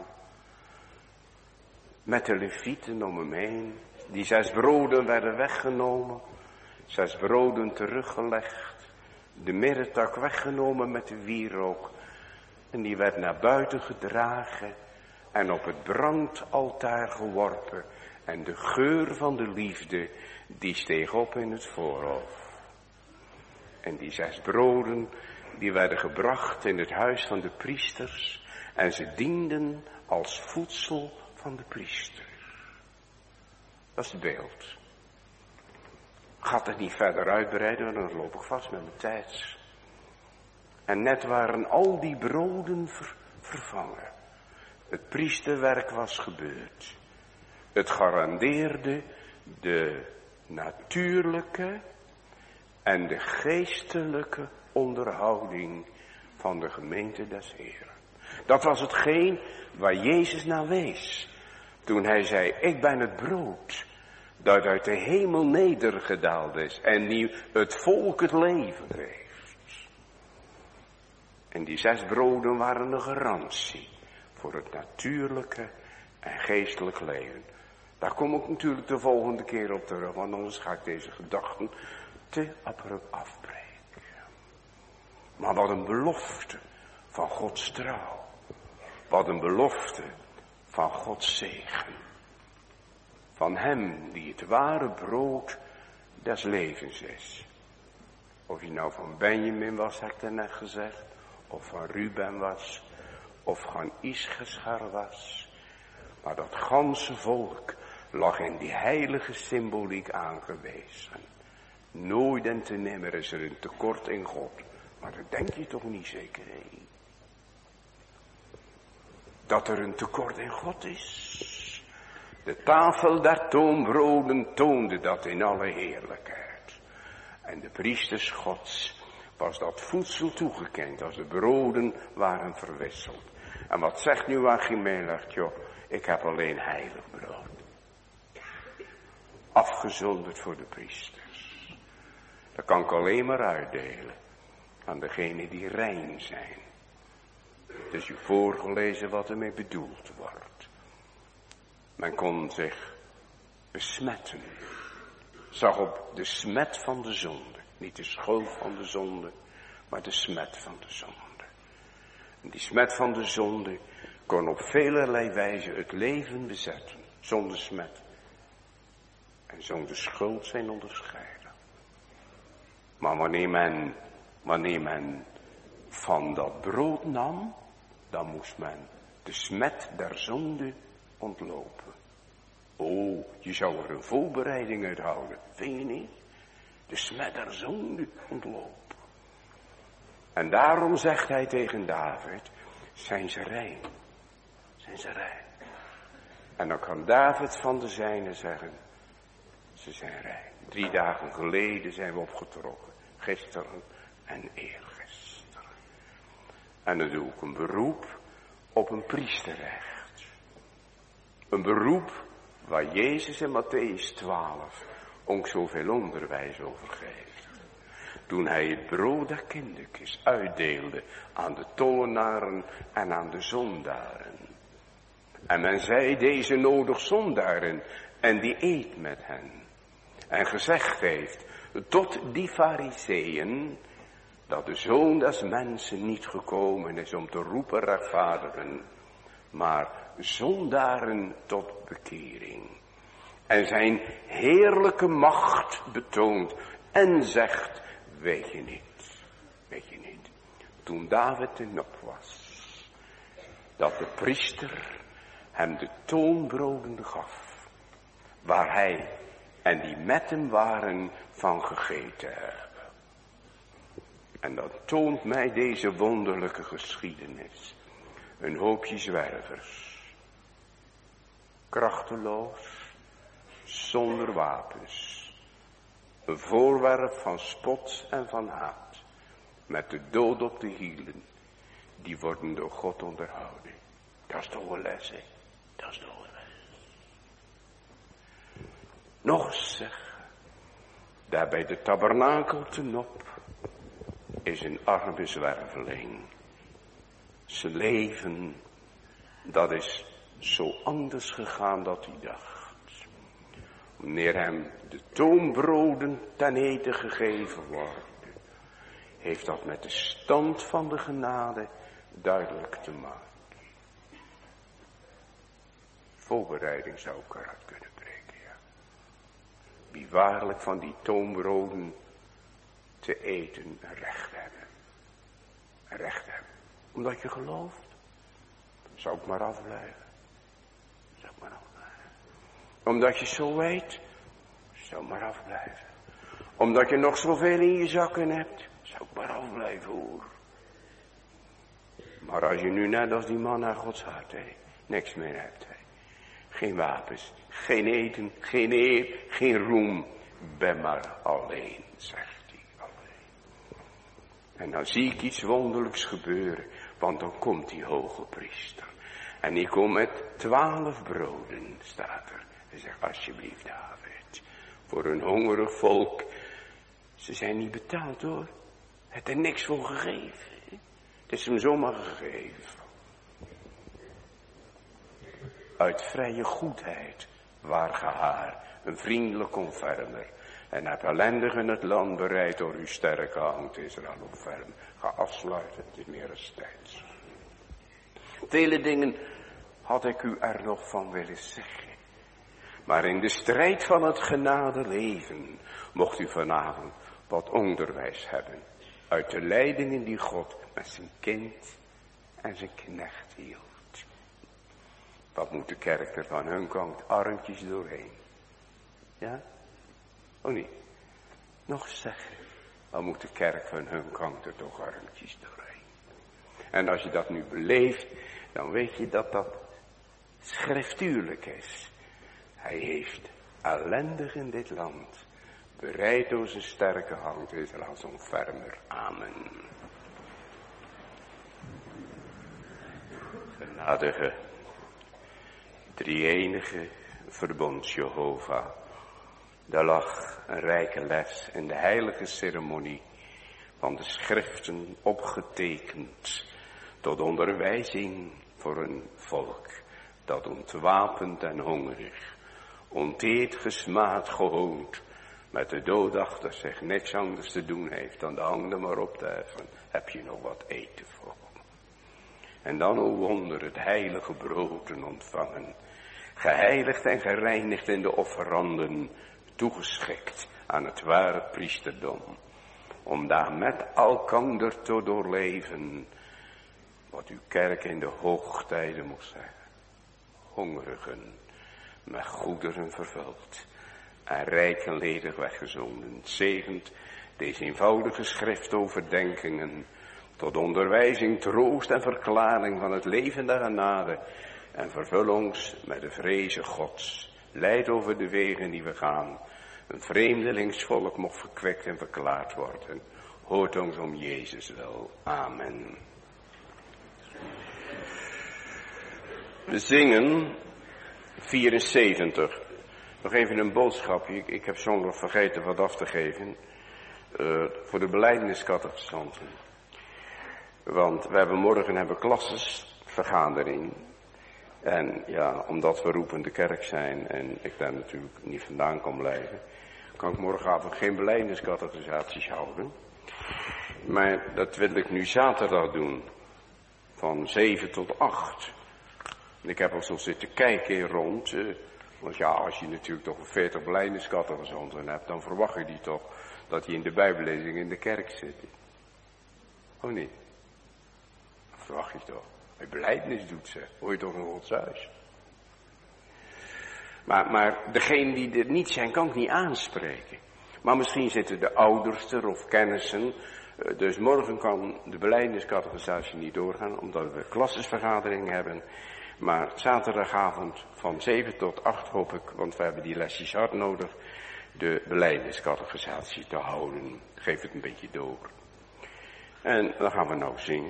Met de levieten om hem heen. Die zes broden werden weggenomen. Zes broden teruggelegd. De mirretak weggenomen met de wierook. En die werd naar buiten gedragen. En op het brandaltaar geworpen. En de geur van de liefde, die steeg op in het voorhof. En die zes broden, die werden gebracht in het huis van de priesters. En ze dienden als voedsel van de priester. Dat is het beeld. Ik ga het niet verder uitbreiden, want dan loop ik vast met mijn tijd. En net waren al die broden ver, vervangen. Het priesterwerk was gebeurd. Het garandeerde de natuurlijke en de geestelijke onderhouding van de gemeente des Heren. Dat was hetgeen waar Jezus naar wees. Toen hij zei, ik ben het brood dat uit de hemel nedergedaald is en die het volk het leven geeft. En die zes broden waren een garantie voor het natuurlijke en geestelijk leven. Daar kom ik natuurlijk de volgende keer op terug, want anders ga ik deze gedachten te abrupt afbreken. Maar wat een belofte van Gods trouw. Wat een belofte van Gods zegen. Van hem die het ware brood des levens is. Of je nou van Benjamin was, heb ik daarnet gezegd. Of van Ruben was. Of van Ischachar was. Maar dat ganse volk lag in die heilige symboliek aangewezen. Nooit en te nimmer is er een tekort in God. Maar dat denk je toch niet zeker, hè? Dat er een tekort in God is. De tafel der toonbroden toonde dat in alle heerlijkheid. En de priesters Gods was dat voedsel toegekend als de broden waren verwisseld. En wat zegt nu Achimelech? Joh, ik heb alleen heilig brood. Afgezonderd voor de priesters. Dat kan ik alleen maar uitdelen aan degenen die rein zijn. Dus u voorgelezen wat ermee bedoeld wordt. Men kon zich besmetten. Zag op de smet van de zonde. Niet de schuld van de zonde, maar de smet van de zonde. En die smet van de zonde kon op velerlei wijze het leven bezetten. Zonder smet. En zonder schuld zijn onderscheiden. Maar wanneer men, wanneer men van dat brood nam, dan moest men de smet der zonde ontlopen. Oh, je zou er een voorbereiding uit houden, vind je niet? De smet der zonde ontlopen. En daarom zegt hij tegen David, zijn ze rein? Zijn ze rein? En dan kan David van de zijne zeggen, ze zijn rein. Drie dagen geleden zijn we opgetrokken. Gisteren en eergisteren. En dan doe ik een beroep op een priesterrecht. Een beroep waar Jezus in Mattheüs twaalf ons zoveel onderwijs over geeft. Toen hij het brood der kindertjes uitdeelde aan de tollenaren en aan de zondaren. En men zei, deze nodig zondaren en die eet met hen. En gezegd heeft tot die fariseeën dat de zoon des mensen niet gekomen is om te roepen rechtvaardigen, maar zondaren tot bekering. En zijn heerlijke macht betoont en zegt, weet je niet, weet je niet, toen David in op was, dat de priester hem de toonbroden gaf, waar hij en die met hem waren van gegeten hebben. En dat toont mij deze wonderlijke geschiedenis. Een hoopje zwervers. Krachteloos. Zonder wapens. Een voorwerp van spot en van haat. Met de dood op de hielen. Die worden door God onderhouden. Dat is toch een les, hè? Dat is toch een les. Nog eens zeg. Daar bij de tabernakel te Nop is een arme zwerveling. Zijn leven, dat is zo anders gegaan dat hij dacht. Wanneer hem de toonbroden ten eten gegeven worden, heeft dat met de stand van de genade duidelijk te maken. Voorbereiding zou ik eruit kunnen breken, ja. Wie waarlijk van die toonbroden te eten een recht hebben. Een recht hebben. Omdat je gelooft. Zou ik maar afblijven. Zou ik maar afblijven. Omdat je zo weet. Zou ik maar afblijven. Omdat je nog zoveel in je zakken hebt. Zou ik maar afblijven, hoor. Maar als je nu net als die man naar Gods hart, hé, niks meer hebt, hé. Geen wapens, geen eten, geen eer, geen roem. Ben maar alleen, zegt hij, alleen. En dan zie ik iets wonderlijks gebeuren, want dan komt die hoge priester. En die komt met twaalf broden, staat er. Hij zegt, alsjeblieft David, voor een hongerig volk. Ze zijn niet betaald hoor. Het er niks voor gegeven. Het is hem zomaar gegeven. Uit vrije goedheid waar ge haar, een vriendelijk ontfermer. En heb ellendigen het land bereid door uw sterke hand, Israël ontferm. Ga afsluiten, het is meer als tijd. Vele dingen had ik u er nog van willen zeggen. Maar in de strijd van het genadeleven mocht u vanavond wat onderwijs hebben. Uit de leidingen die God met zijn kind en zijn knecht hield. Wat moet de kerk er van hun kant armpjes doorheen? Ja? Oh niet? Nog eens zeggen. Wat moet de kerk van hun kant er toch armpjes doorheen? En als je dat nu beleeft, dan weet je dat dat schriftuurlijk is. Hij heeft ellendig in dit land bereid door zijn sterke hand is er als een fermer. Amen. Genadige, drie-enige verbond Jehovah. Daar lag een rijke les in de heilige ceremonie van de schriften opgetekend tot onderwijzing voor een volk dat ontwapend en hongerig, onteerd, gesmaad, gehoond, met de dood achter zich niks anders te doen heeft dan de handen maar op te heffen. Heb je nog wat eten voor? En dan, o wonder, het heilige brood ontvangen, geheiligd en gereinigd in de offeranden, toegeschikt aan het ware priesterdom, om daar met elkander te doorleven wat uw kerk in de hoogtijden moest zeggen. Hongerigen, met goederen vervuld en rijk en ledig weggezonden. Zegent deze eenvoudige schriftoverdenkingen tot onderwijzing, troost en verklaring van het leven der genade. En vervul ons met de vreze Gods. Leid over de wegen die we gaan. Een vreemdelingsvolk mocht verkwekt en verklaard worden. Hoort ons om Jezus wel. Amen. We zingen vierenzeventig. Nog even een boodschapje. Ik, ik heb zondag vergeten wat af te geven. Uh, voor de belijdeniscatechisanten. Want we hebben morgen hebben klassesvergadering. En ja, omdat we roepende kerk zijn en ik daar natuurlijk niet vandaan kan blijven, kan ik morgenavond geen belijdeniscatechisaties houden. Maar dat wil ik nu zaterdag doen. Van zeven tot acht. En ik heb al zo zitten kijken rond. Uh, want ja, als je natuurlijk toch veertig belijdeniscatechisanten hebt, dan verwacht je die toch dat die in de bijbellezing in de kerk zitten. Oh niet? Dat verwacht je toch. Als je belijdenis doet, ze, hoor je toch in Gods huis. Maar, maar degene die er niet zijn, kan ik niet aanspreken. Maar misschien zitten de ouders er of kennissen. Dus morgen kan de belijdeniscatechisatie niet doorgaan, omdat we klassesvergadering hebben. Maar zaterdagavond van zeven tot acht hoop ik, want we hebben die lesjes hard nodig, de belijdeniscatechisatie te houden. Geef het een beetje door. En dan gaan we nou zingen.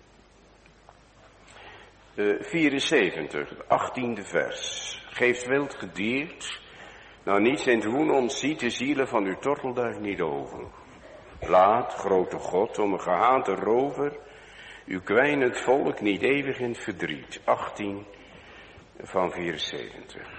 Uh, vierenzeventig, het achttiende vers. Geeft wild gedierd, nou niets in het woen ontziet de zielen van uw tortelduif niet over. Laat, grote God, om een gehate rover, uw kwijnend volk niet eeuwig in het verdriet. achttien van vierenzeventig.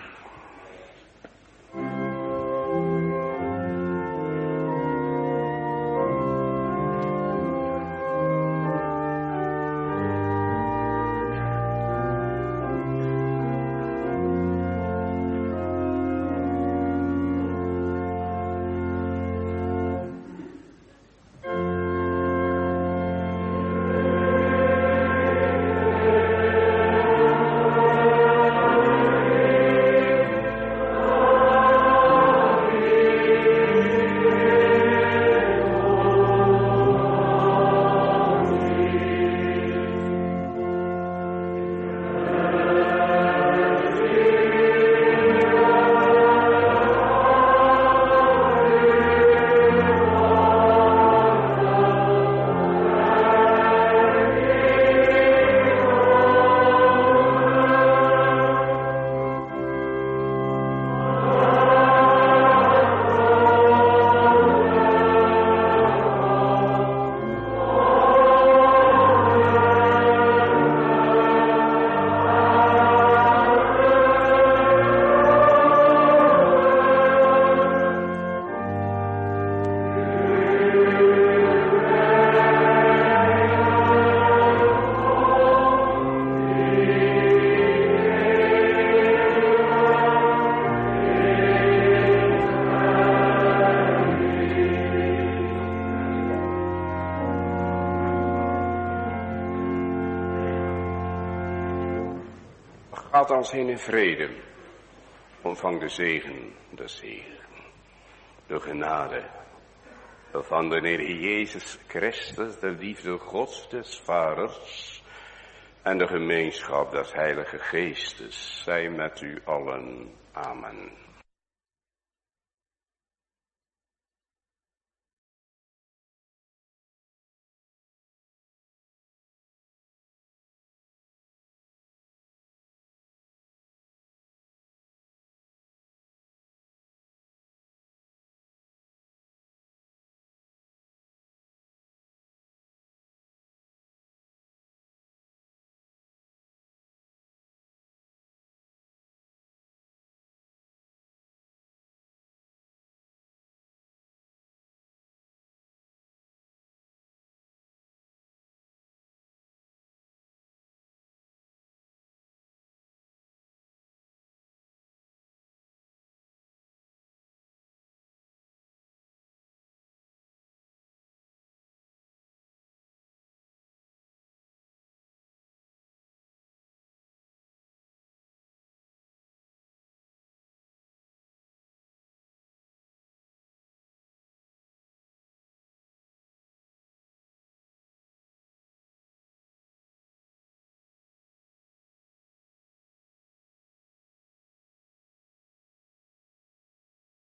Gaat als heen in vrede. Ontvang de zegen des Heeren. De genade van de Heer Jezus Christus, de liefde Gods des Vaders en de gemeenschap des Heilige Geestes zij met u allen. Amen.